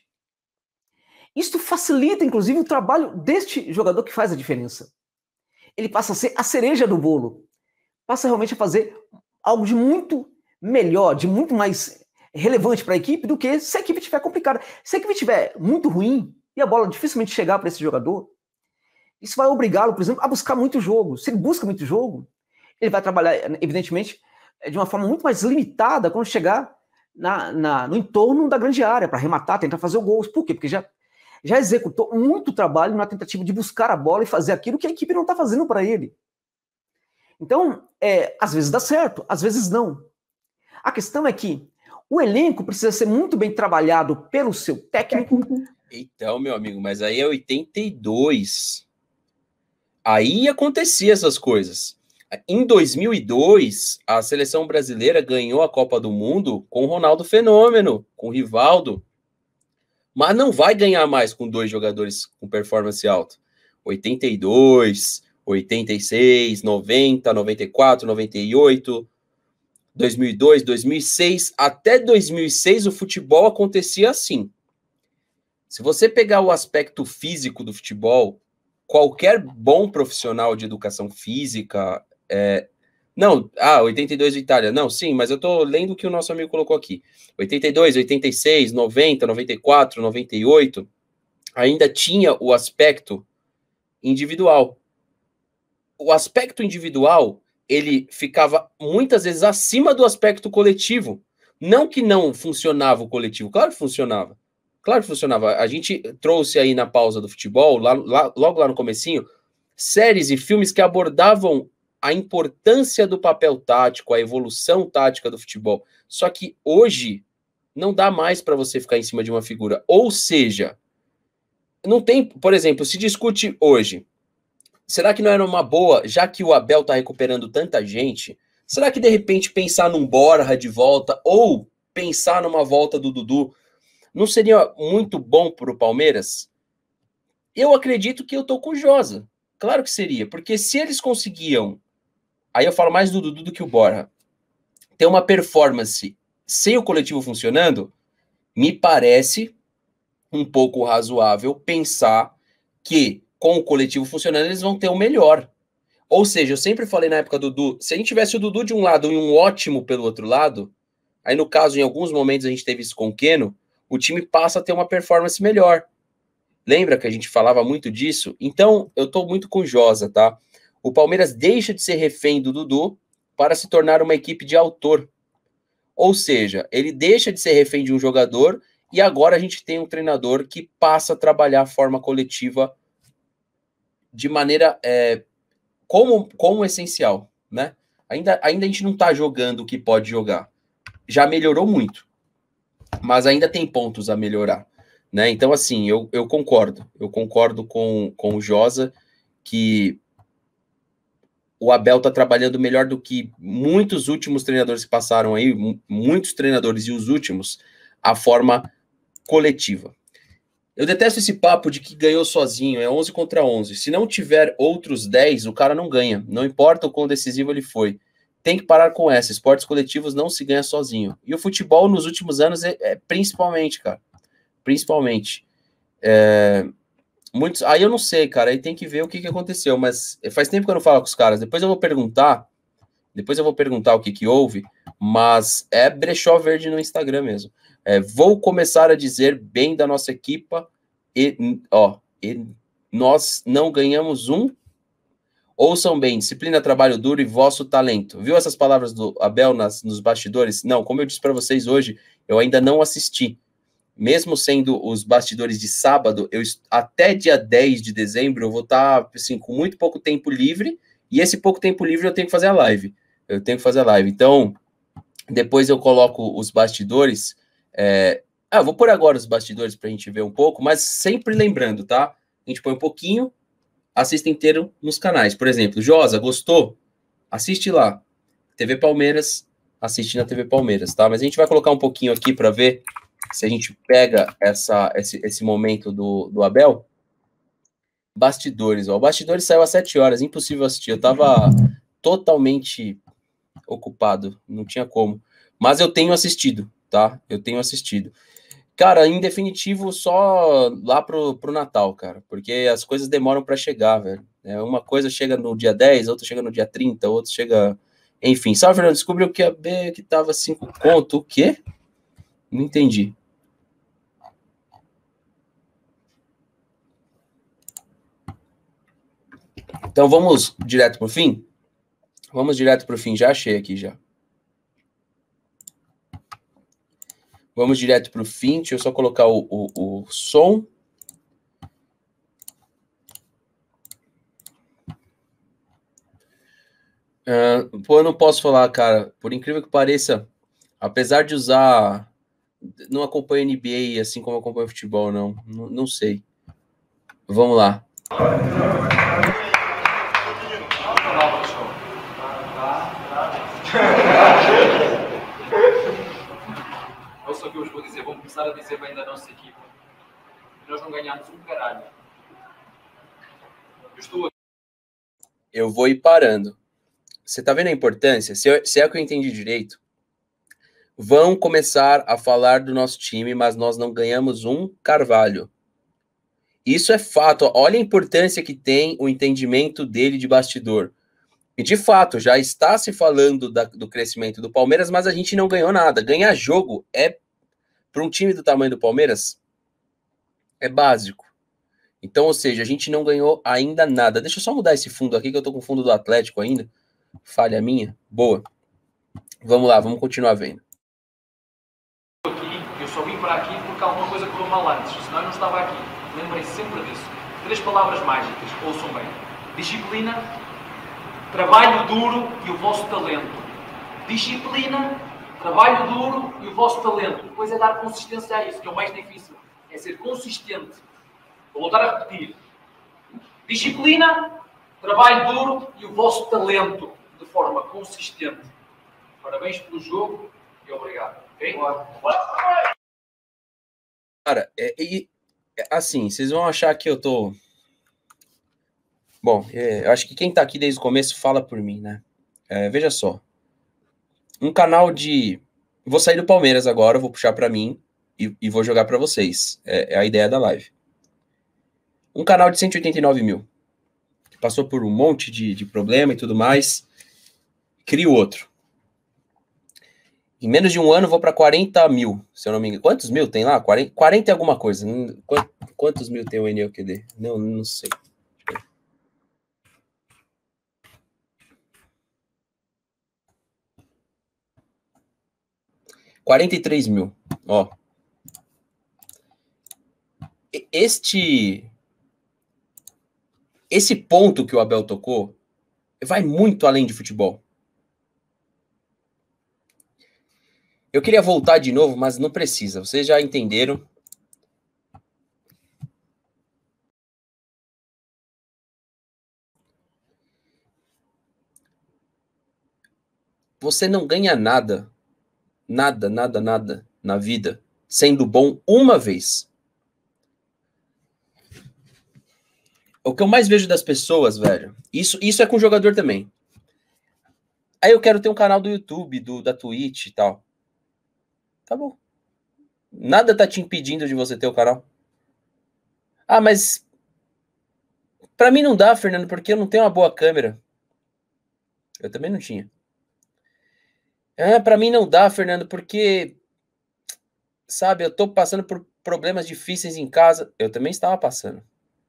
isto facilita, inclusive, o trabalho deste jogador que faz a diferença. Ele passa a ser a cereja do bolo. Passa realmente a fazer algo de muito melhor, de muito mais relevante para a equipe do que se a equipe estiver complicada. Se a equipe estiver muito ruim e a bola dificilmente chegar para esse jogador, isso vai obrigá-lo, por exemplo, a buscar muito jogo. Se ele busca muito jogo, ele vai trabalhar, evidentemente, de uma forma muito mais limitada quando chegar Na, na, no entorno da grande área, para arrematar, tentar fazer o gol. Por quê? Porque já, já executou muito trabalho na tentativa de buscar a bola e fazer aquilo que a equipe não está fazendo para ele. Então, é, às vezes dá certo, às vezes não. A questão é que o elenco precisa ser muito bem trabalhado pelo seu técnico. Então, meu amigo, mas aí é oitenta e dois. Aí acontecia essas coisas. Em dois mil e dois, a seleção brasileira ganhou a Copa do Mundo com o Ronaldo Fenômeno, com o Rivaldo. Mas não vai ganhar mais com dois jogadores com performance alta. oitenta e dois, oitenta e seis, noventa, noventa e quatro, noventa e oito, dois mil e dois, dois mil e seis. Até dois mil e seis o futebol acontecia assim. Se você pegar o aspecto físico do futebol, qualquer bom profissional de educação física... É, não, ah, oitenta e dois Itália, não, sim, mas eu tô lendo o que o nosso amigo colocou aqui, oitenta e dois, oitenta e seis, noventa, noventa e quatro, noventa e oito, ainda tinha o aspecto individual. O aspecto individual, ele ficava muitas vezes acima do aspecto coletivo, não que não funcionava o coletivo, claro que funcionava, claro que funcionava, a gente trouxe aí na pausa do futebol, lá, lá, logo lá no comecinho, séries e filmes que abordavam a importância do papel tático, a evolução tática do futebol. Só que hoje não dá mais para você ficar em cima de uma figura. Ou seja, não tem, por exemplo, se discute hoje, será que não era uma boa, já que o Abel está recuperando tanta gente, será que de repente pensar num Borja de volta ou pensar numa volta do Dudu não seria muito bom para o Palmeiras? Eu acredito que eu tô com o Josa. Claro que seria, porque se eles conseguiam, aí eu falo mais do Dudu do que o Borja, ter uma performance sem o coletivo funcionando, me parece um pouco razoável pensar que com o coletivo funcionando eles vão ter o melhor. Ou seja, eu sempre falei na época do Dudu, se a gente tivesse o Dudu de um lado e um ótimo pelo outro lado, aí no caso, em alguns momentos a gente teve isso com o Keno, o time passa a ter uma performance melhor. Lembra que a gente falava muito disso? Então, eu tô muito com o Josa, tá? O Palmeiras deixa de ser refém do Dudu para se tornar uma equipe de autor. Ou seja, ele deixa de ser refém de um jogador e agora a gente tem um treinador que passa a trabalhar a forma coletiva de maneira é, como, como essencial, né? Ainda, ainda a gente não tá jogando o que pode jogar. Já melhorou muito, mas ainda tem pontos a melhorar. Né? Então, assim, eu, eu concordo. Eu concordo com, com o Josa que o Abel está trabalhando melhor do que muitos últimos treinadores que passaram aí, muitos treinadores e os últimos, a forma coletiva. Eu detesto esse papo de que ganhou sozinho, é onze contra onze. Se não tiver outros dez, o cara não ganha. Não importa o quão decisivo ele foi. Tem que parar com essa. Esportes coletivos não se ganha sozinho. E o futebol, nos últimos anos, é, é principalmente, cara. Principalmente. É, muitos, aí eu não sei, cara. Aí tem que ver o que, que aconteceu. Mas faz tempo que eu não falo com os caras. Depois eu vou perguntar. Depois eu vou perguntar o que, que houve. Mas é brechó verde no Instagram mesmo. É, vou começar a dizer bem da nossa equipa e, ó, e nós não ganhamos um. Ouçam bem, disciplina, trabalho duro e vosso talento. Viu essas palavras do Abel nas, nos bastidores? Não, como eu disse para vocês hoje, eu ainda não assisti. Mesmo sendo os bastidores de sábado, eu até dia dez de dezembro eu vou estar assim, com muito pouco tempo livre, e esse pouco tempo livre eu tenho que fazer a live. Eu tenho que fazer a live. Então, depois eu coloco os bastidores. É... Ah, vou pôr agora os bastidores para a gente ver um pouco, mas sempre lembrando, tá? A gente põe um pouquinho, assista inteiro nos canais. Por exemplo, Josa, gostou? Assiste lá. T V Palmeiras, assiste na T V Palmeiras, tá? Mas a gente vai colocar um pouquinho aqui para ver se a gente pega essa, esse, esse momento do, do Abel. Bastidores, ó. O Bastidores saiu às sete horas, impossível assistir. Eu tava totalmente ocupado, não tinha como. Mas eu tenho assistido, tá? Eu tenho assistido. Cara, em definitivo, só lá pro, pro Natal, cara. Porque as coisas demoram para chegar, velho. É, uma coisa chega no dia dez, outra chega no dia trinta, outra chega... Enfim, sabe, Fernando? Descobriu que a B que tava cinco conto. O quê? Não entendi. Então vamos direto pro fim? Vamos direto pro fim. Já achei aqui, já. Vamos direto para o fim. Deixa eu só colocar o, o, o som. Uh, pô, eu não posso falar, cara. Por incrível que pareça, apesar de usar... Não acompanho N B A assim como acompanho futebol, não. Não, não sei. Vamos lá. Ouça o que eu vos vou dizer. Vou começar a dizer bem da nossa equipa. Nós não ganhámos um caralho. Eu estou aqui. Eu vou ir parando. Você tá vendo a importância? Se, eu, se é que eu entendi direito, vão começar a falar do nosso time, mas nós não ganhamos um Carvalho. Isso é fato. Olha a importância que tem o entendimento dele de bastidor. E, de fato, já está se falando da, do crescimento do Palmeiras, mas a gente não ganhou nada. Ganhar jogo é, para um time do tamanho do Palmeiras, é básico. Então, ou seja, a gente não ganhou ainda nada. Deixa eu só mudar esse fundo aqui, que eu tô com o fundo do Atlético ainda. Falha minha. Boa. Vamos lá, vamos continuar vendo. Aqui, eu só vim para aqui porque alguma coisa correu mal antes, senão eu não estava aqui. Lembrem sempre disso. Três palavras mágicas, ouçam bem. Disciplina, trabalho duro e o vosso talento. Disciplina, trabalho duro e o vosso talento. Depois é dar consistência a isso, que é o mais difícil. É ser consistente. Vou voltar a repetir. Disciplina, trabalho duro e o vosso talento de forma consistente. Parabéns pelo jogo e obrigado. Okay? Cara, é, é, assim, vocês vão achar que eu tô... Bom, é, eu acho que quem tá aqui desde o começo fala por mim, né? É, veja só. Um canal de... Vou sair do Palmeiras agora, vou puxar para mim e, e vou jogar para vocês. É, é a ideia da live. Um canal de cento e oitenta e nove mil. Que passou por um monte de, de problema e tudo mais. Crio outro. Em menos de um ano, vou para quarenta mil, se eu não me engano. Quantos mil tem lá? quarenta, quarenta e alguma coisa. Quantos mil tem o N L Q D? Não, não sei. quarenta e três mil. Ó. Este... Esse ponto que o Abel tocou vai muito além de futebol. Eu queria voltar de novo, mas não precisa. Vocês já entenderam. Você não ganha nada, nada, nada, nada na vida sendo bom uma vez. O que eu mais vejo das pessoas, velho, isso, isso é com jogador também. Aí eu quero ter um canal do YouTube, do, da Twitch e tal. Tá bom. Nada tá te impedindo de você ter o canal. Ah, mas pra mim não dá, Fernando, porque eu não tenho uma boa câmera. Eu também não tinha. Ah, pra mim não dá, Fernando, porque, sabe, eu tô passando por problemas difíceis em casa. Eu também estava passando.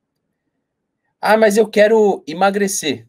Ah, mas eu quero emagrecer.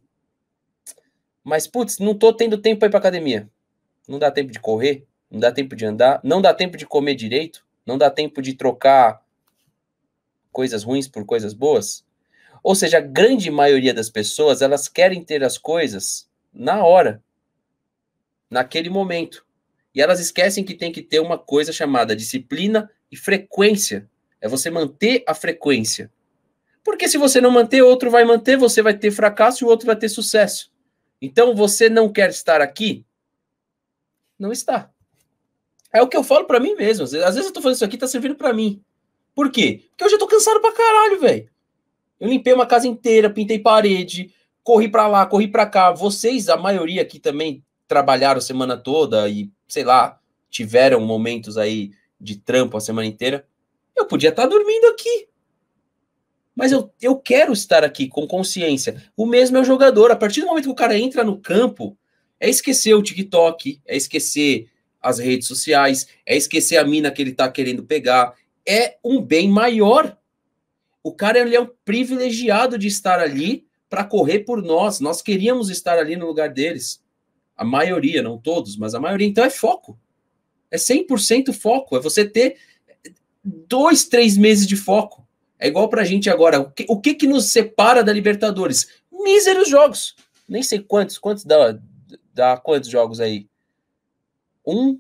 Mas, putz, não tô tendo tempo pra ir pra academia. Não dá tempo de correr, não dá tempo de andar, não dá tempo de comer direito, não dá tempo de trocar coisas ruins por coisas boas. Ou seja, a grande maioria das pessoas, elas querem ter as coisas na hora, naquele momento. E elas esquecem que tem que ter uma coisa chamada disciplina e frequência. É você manter a frequência. Porque se você não manter, outro vai manter, você vai ter fracasso e o outro vai ter sucesso. Então, você não quer estar aqui? Não está. É o que eu falo pra mim mesmo. Às vezes eu tô falando isso aqui, tá servindo pra mim. Por quê? Porque eu já tô cansado pra caralho, velho. Eu limpei uma casa inteira, pintei parede, corri pra lá, corri pra cá. Vocês, a maioria aqui também trabalharam a semana toda e, sei lá, tiveram momentos aí de trampo a semana inteira. Eu podia estar dormindo aqui. Mas eu, eu quero estar aqui com consciência. O mesmo é o jogador. A partir do momento que o cara entra no campo, é esquecer o TikTok, é esquecer as redes sociais, é esquecer a mina que ele tá querendo pegar. É um bem maior. O cara ele é um privilegiado de estar ali para correr por nós. Nós queríamos estar ali no lugar deles. A maioria, não todos, mas a maioria. Então é foco. É cem por cento foco. É você ter dois, três meses de foco. É igual pra gente agora. O que, o que que nos separa da Libertadores? Míseros jogos. Nem sei quantos. Quantos dá, dá quantos jogos aí? Um,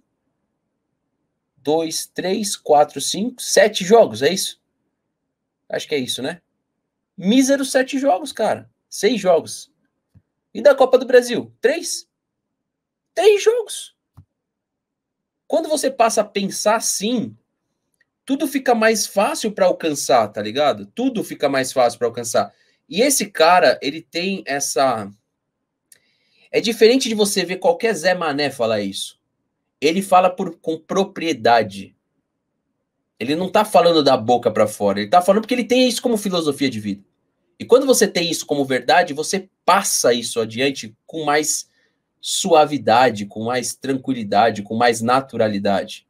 dois, três, quatro, cinco, sete jogos, é isso? Acho que é isso, né? Míseros sete jogos, cara. Seis jogos. E da Copa do Brasil? Três? Três jogos. Quando você passa a pensar assim, tudo fica mais fácil para alcançar, tá ligado? Tudo fica mais fácil para alcançar. E esse cara, ele tem essa... É diferente de você ver qualquer Zé Mané falar isso. Ele fala por, com propriedade. Ele não tá falando da boca para fora. Ele tá falando porque ele tem isso como filosofia de vida. E quando você tem isso como verdade, você passa isso adiante com mais suavidade, com mais tranquilidade, com mais naturalidade.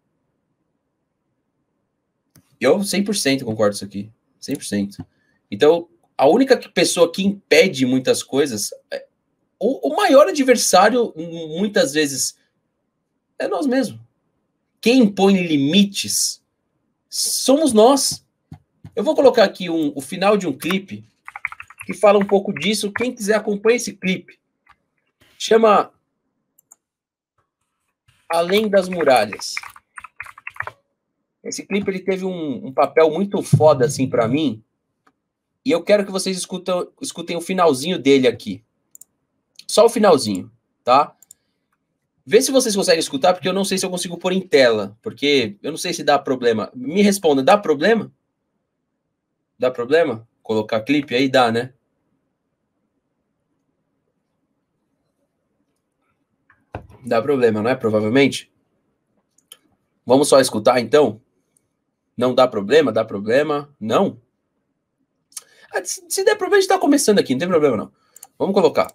Eu cem por cento concordo com isso aqui. cem por cento. Então, a única pessoa que impede muitas coisas, é, o, o maior adversário, muitas vezes, é nós mesmos. Quem impõe limites somos nós. Eu vou colocar aqui um, o final de um clipe que fala um pouco disso. Quem quiser acompanha esse clipe. Chama Além das Muralhas. Esse clipe ele teve um, um papel muito foda assim para mim. E eu quero que vocês escutam, escutem o finalzinho dele aqui. Só o finalzinho, tá? Vê se vocês conseguem escutar, porque eu não sei se eu consigo pôr em tela. Porque eu não sei se dá problema. Me responda, dá problema? Dá problema? Colocar clipe aí? Dá, né? Dá problema, não é? Provavelmente. Vamos só escutar, então? Não dá problema? Dá problema? Não? Ah, se, se der problema, a gente tá começando aqui. Não tem problema, não. Vamos colocar.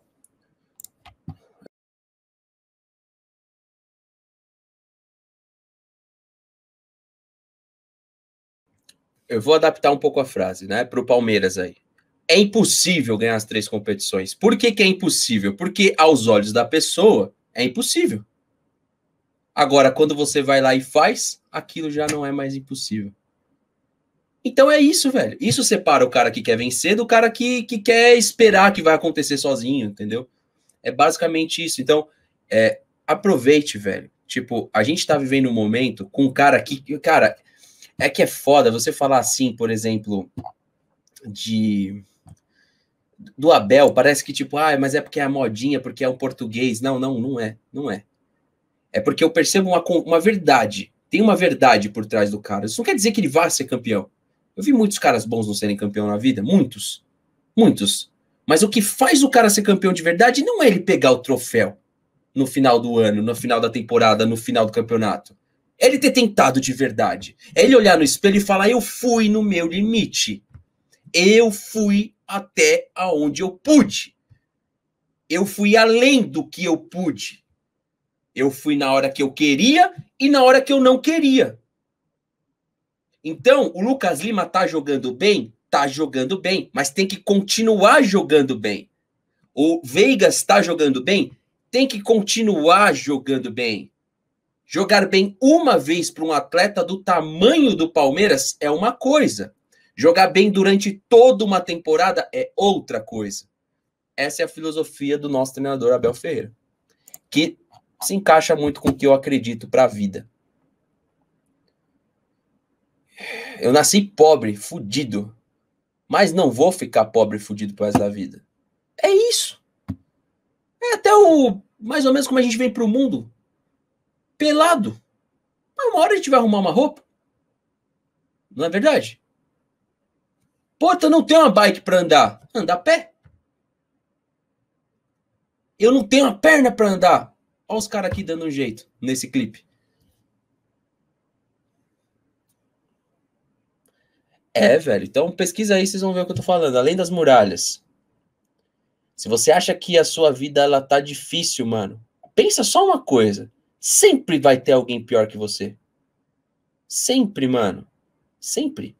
Eu vou adaptar um pouco a frase, né? Para o Palmeiras aí. É impossível ganhar as três competições. Por que que é impossível? Porque aos olhos da pessoa é impossível. Agora, quando você vai lá e faz, aquilo já não é mais impossível. Então é isso, velho. Isso separa o cara que quer vencer do cara que, que quer esperar que vai acontecer sozinho, entendeu? É basicamente isso. Então, é, aproveite, velho. Tipo, a gente tá vivendo um momento com um cara que... Cara, é que é foda você falar assim, por exemplo, de... do Abel, parece que tipo, ah, mas é porque é a modinha, porque é um português. Não, não, não é. Não é. É porque eu percebo uma, uma verdade. Tem uma verdade por trás do cara. Isso não quer dizer que ele vá ser campeão. Eu vi muitos caras bons não serem campeão na vida. Muitos. Muitos. Mas o que faz o cara ser campeão de verdade não é ele pegar o troféu no final do ano, no final da temporada, no final do campeonato. É ele ter tentado de verdade. É ele olhar no espelho e falar, eu fui no meu limite. Eu fui até aonde eu pude. Eu fui além do que eu pude. Eu fui na hora que eu queria e na hora que eu não queria. Então, o Lucas Lima tá jogando bem? Tá jogando bem, mas tem que continuar jogando bem. O Veigas tá jogando bem? Tem que continuar jogando bem. Jogar bem uma vez para um atleta do tamanho do Palmeiras é uma coisa. Jogar bem durante toda uma temporada é outra coisa. Essa é a filosofia do nosso treinador Abel Ferreira, que se encaixa muito com o que eu acredito para a vida. Eu nasci pobre, fudido, mas não vou ficar pobre e fudido pro resto da vida. É isso. É até o mais ou menos como a gente vem pro mundo. Pelado. Mas uma hora a gente vai arrumar uma roupa. Não é verdade? Pô, tu não tem uma bike pra andar. Anda a pé. Eu não tenho uma perna pra andar. Olha os caras aqui dando um jeito nesse clipe. É, velho. Então pesquisa aí, vocês vão ver o que eu tô falando. Além das muralhas. Se você acha que a sua vida ela tá difícil, mano, pensa só uma coisa. Sempre vai ter alguém pior que você. Sempre, mano. Sempre.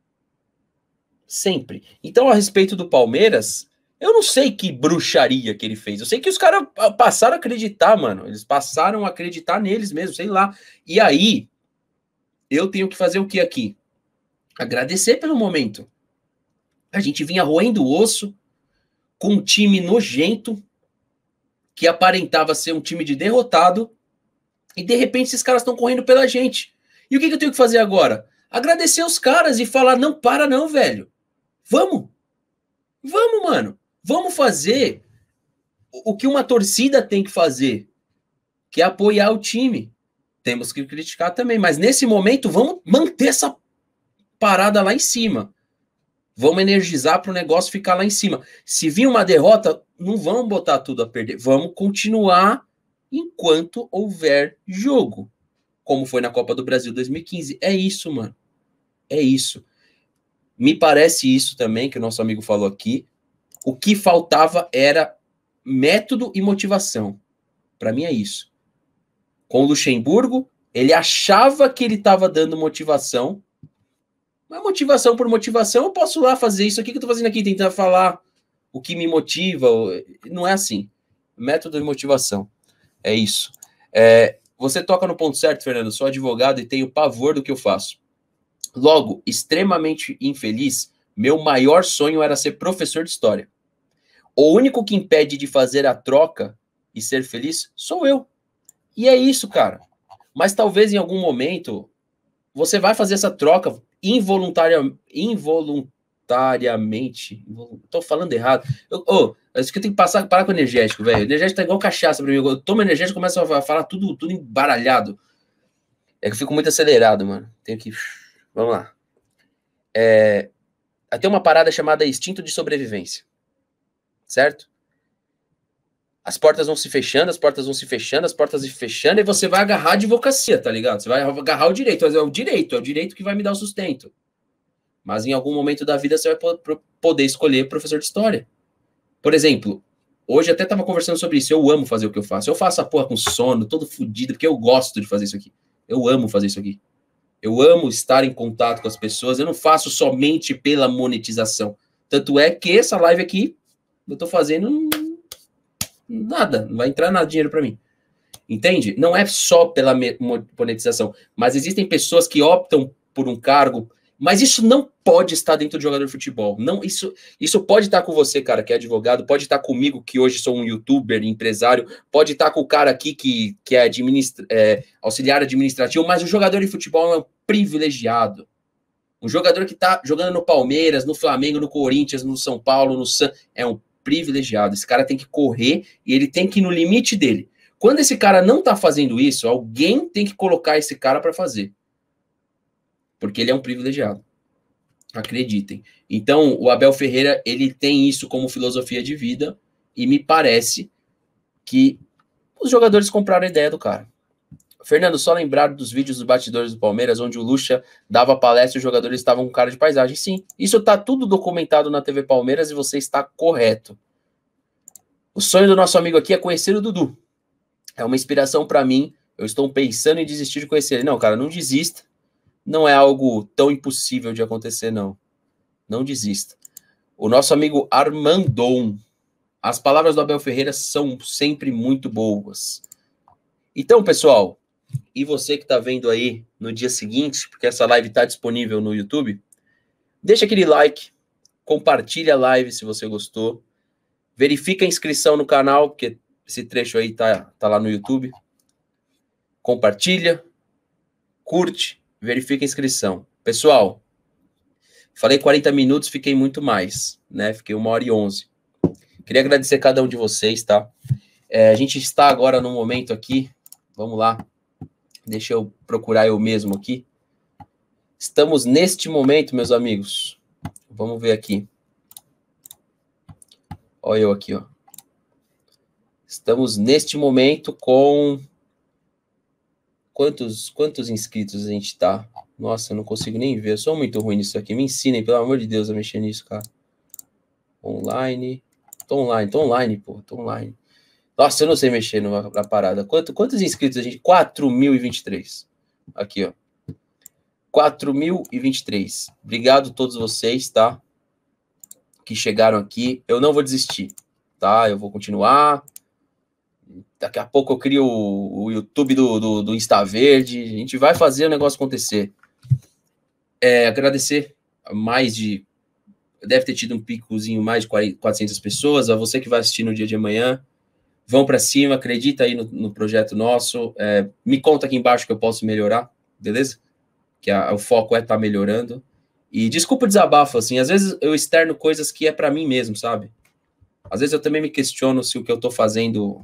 Sempre. Então, a respeito do Palmeiras, eu não sei que bruxaria que ele fez. Eu sei que os caras passaram a acreditar, mano. Eles passaram a acreditar neles mesmo, sei lá. E aí, eu tenho que fazer o que aqui? Agradecer pelo momento. A gente vinha roendo o osso com um time nojento que aparentava ser um time de derrotado e de repente esses caras estão correndo pela gente. E o que, que eu tenho que fazer agora? Agradecer os caras e falar, não para não, velho. Vamos. Vamos, mano. Vamos fazer o que uma torcida tem que fazer, que é apoiar o time. Temos que criticar também, mas nesse momento vamos manter essa parada lá em cima. Vamos energizar para o negócio ficar lá em cima. Se vir uma derrota, não vamos botar tudo a perder. Vamos continuar enquanto houver jogo. Como foi na Copa do Brasil dois mil e quinze. É isso, mano. É isso. Me parece isso também, que o nosso amigo falou aqui. O que faltava era método e motivação. Para mim é isso. Com o Luxemburgo, ele achava que ele estava dando motivação. Mas motivação por motivação, eu posso lá fazer isso aqui que eu tô fazendo aqui, tentar falar o que me motiva. Não é assim. Método e motivação. É isso. É, você toca no ponto certo, Fernando. Sou advogado e tenho pavor do que eu faço. Logo, extremamente infeliz, meu maior sonho era ser professor de história. O único que impede de fazer a troca e ser feliz sou eu. E é isso, cara. Mas talvez em algum momento você vai fazer essa troca involuntária, involuntariamente. Tô falando errado. Eu, oh, acho que eu tenho que passar, parar com o energético, velho. O energético tá igual cachaça pra mim. Eu tomo energético e começo a falar tudo, tudo embaralhado. É que eu fico muito acelerado, mano. Tenho que... Vamos lá. É... Tem uma parada chamada instinto de sobrevivência. Certo? As portas vão se fechando, as portas vão se fechando, as portas se fechando, e você vai agarrar a advocacia, tá ligado? Você vai agarrar o direito, é o direito, é o direito que vai me dar o sustento. Mas em algum momento da vida você vai poder escolher professor de história. Por exemplo, hoje até tava conversando sobre isso, eu amo fazer o que eu faço. Eu faço a porra com sono, todo fodido, porque eu gosto de fazer isso aqui. Eu amo fazer isso aqui. Eu amo estar em contato com as pessoas, eu não faço somente pela monetização. Tanto é que essa live aqui, eu tô fazendo... Nada, não vai entrar nada de dinheiro para mim. Entende? Não é só pela monetização, mas existem pessoas que optam por um cargo, mas isso não pode estar dentro do jogador de futebol. Não, isso, isso pode estar com você, cara, que é advogado, pode estar comigo, que hoje sou um youtuber, empresário, pode estar com o cara aqui que, que é, administra, é auxiliar administrativo, mas o jogador de futebol é um privilegiado. Um jogador que está jogando no Palmeiras, no Flamengo, no Corinthians, no São Paulo, no San... é um privilegiado. Esse cara tem que correr e ele tem que ir no limite dele. Quando esse cara não tá fazendo isso, alguém tem que colocar esse cara para fazer. Porque ele é um privilegiado. Acreditem. Então, o Abel Ferreira, ele tem isso como filosofia de vida e me parece que os jogadores compraram a ideia do cara. Fernando, só lembrar dos vídeos dos bastidores do Palmeiras, onde o Lucha dava palestra e os jogadores estavam com cara de paisagem. Sim, isso tá tudo documentado na T V Palmeiras e você está correto. O sonho do nosso amigo aqui é conhecer o Dudu. É uma inspiração para mim. Eu estou pensando em desistir de conhecer ele. Não, cara, não desista. Não é algo tão impossível de acontecer, não. Não desista. O nosso amigo Armandon. As palavras do Abel Ferreira são sempre muito boas. Então, pessoal, e você que está vendo aí no dia seguinte, porque essa live está disponível no YouTube, deixa aquele like, compartilha a live se você gostou, verifica a inscrição no canal, porque esse trecho aí tá, tá lá no YouTube, compartilha, curte, verifica a inscrição. Pessoal, falei quarenta minutos, fiquei muito mais, né? Fiquei uma hora e onze. Queria agradecer a cada um de vocês, tá? É, a gente está agora num momento aqui, vamos lá, deixa eu procurar eu mesmo aqui. Estamos neste momento, meus amigos, vamos ver aqui. Olha eu aqui, ó. Estamos neste momento com... Quantos, quantos inscritos a gente tá? Nossa, eu não consigo nem ver, eu sou muito ruim nisso aqui. Me ensinem, pelo amor de Deus, a mexer nisso, cara. Online... Tô online, tô online, pô, tô online. Nossa, eu não sei mexer na, na parada. Quanto, quantos inscritos a gente? quatro mil e vinte e três. Aqui, ó. quatro mil e vinte e três. Obrigado a todos vocês, tá? Que chegaram aqui. Eu não vou desistir, tá? Eu vou continuar. Daqui a pouco eu crio o, o YouTube do, do, do Insta Verde. A gente vai fazer o negócio acontecer. É, agradecer a mais de... Deve ter tido um picozinho mais de quatrocentas pessoas. A você que vai assistir no dia de amanhã, vão para cima, acredita aí no, no projeto nosso. É, me conta aqui embaixo que eu posso melhorar, beleza? Que a, o foco é estar tá melhorando. E desculpa o desabafo, assim, às vezes eu externo coisas que é para mim mesmo, sabe? Às vezes eu também me questiono se o que eu tô fazendo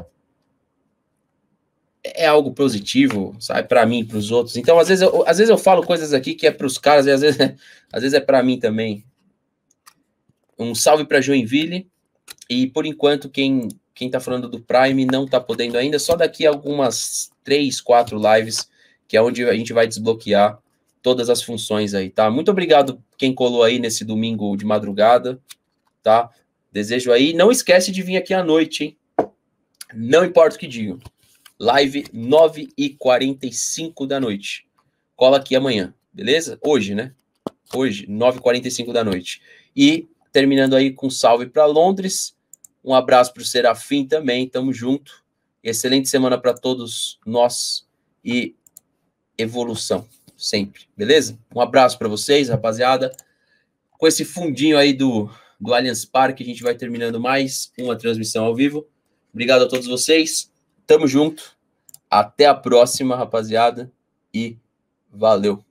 é algo positivo, sabe? Para mim, para os outros. Então, às vezes, eu, às vezes eu falo coisas aqui que é para os caras e às vezes, às vezes é para mim também. Um salve para Joinville, e por enquanto quem quem tá falando do Prime não tá podendo ainda, só daqui a algumas três, quatro lives, que é onde a gente vai desbloquear todas as funções aí, tá? Muito obrigado quem colou aí nesse domingo de madrugada, tá? Desejo aí, não esquece de vir aqui à noite, hein? Não importa o que digam. Live nove e quarenta e cinco da noite. Cola aqui amanhã, beleza? Hoje, né? Hoje, nove e quarenta e cinco da noite. E terminando aí com salve para Londres. Um abraço para o Serafim também. Tamo junto. Excelente semana para todos nós. E evolução, sempre. Beleza? Um abraço para vocês, rapaziada. Com esse fundinho aí do, do Allianz Parque, a gente vai terminando mais uma transmissão ao vivo. Obrigado a todos vocês. Tamo junto. Até a próxima, rapaziada. E valeu.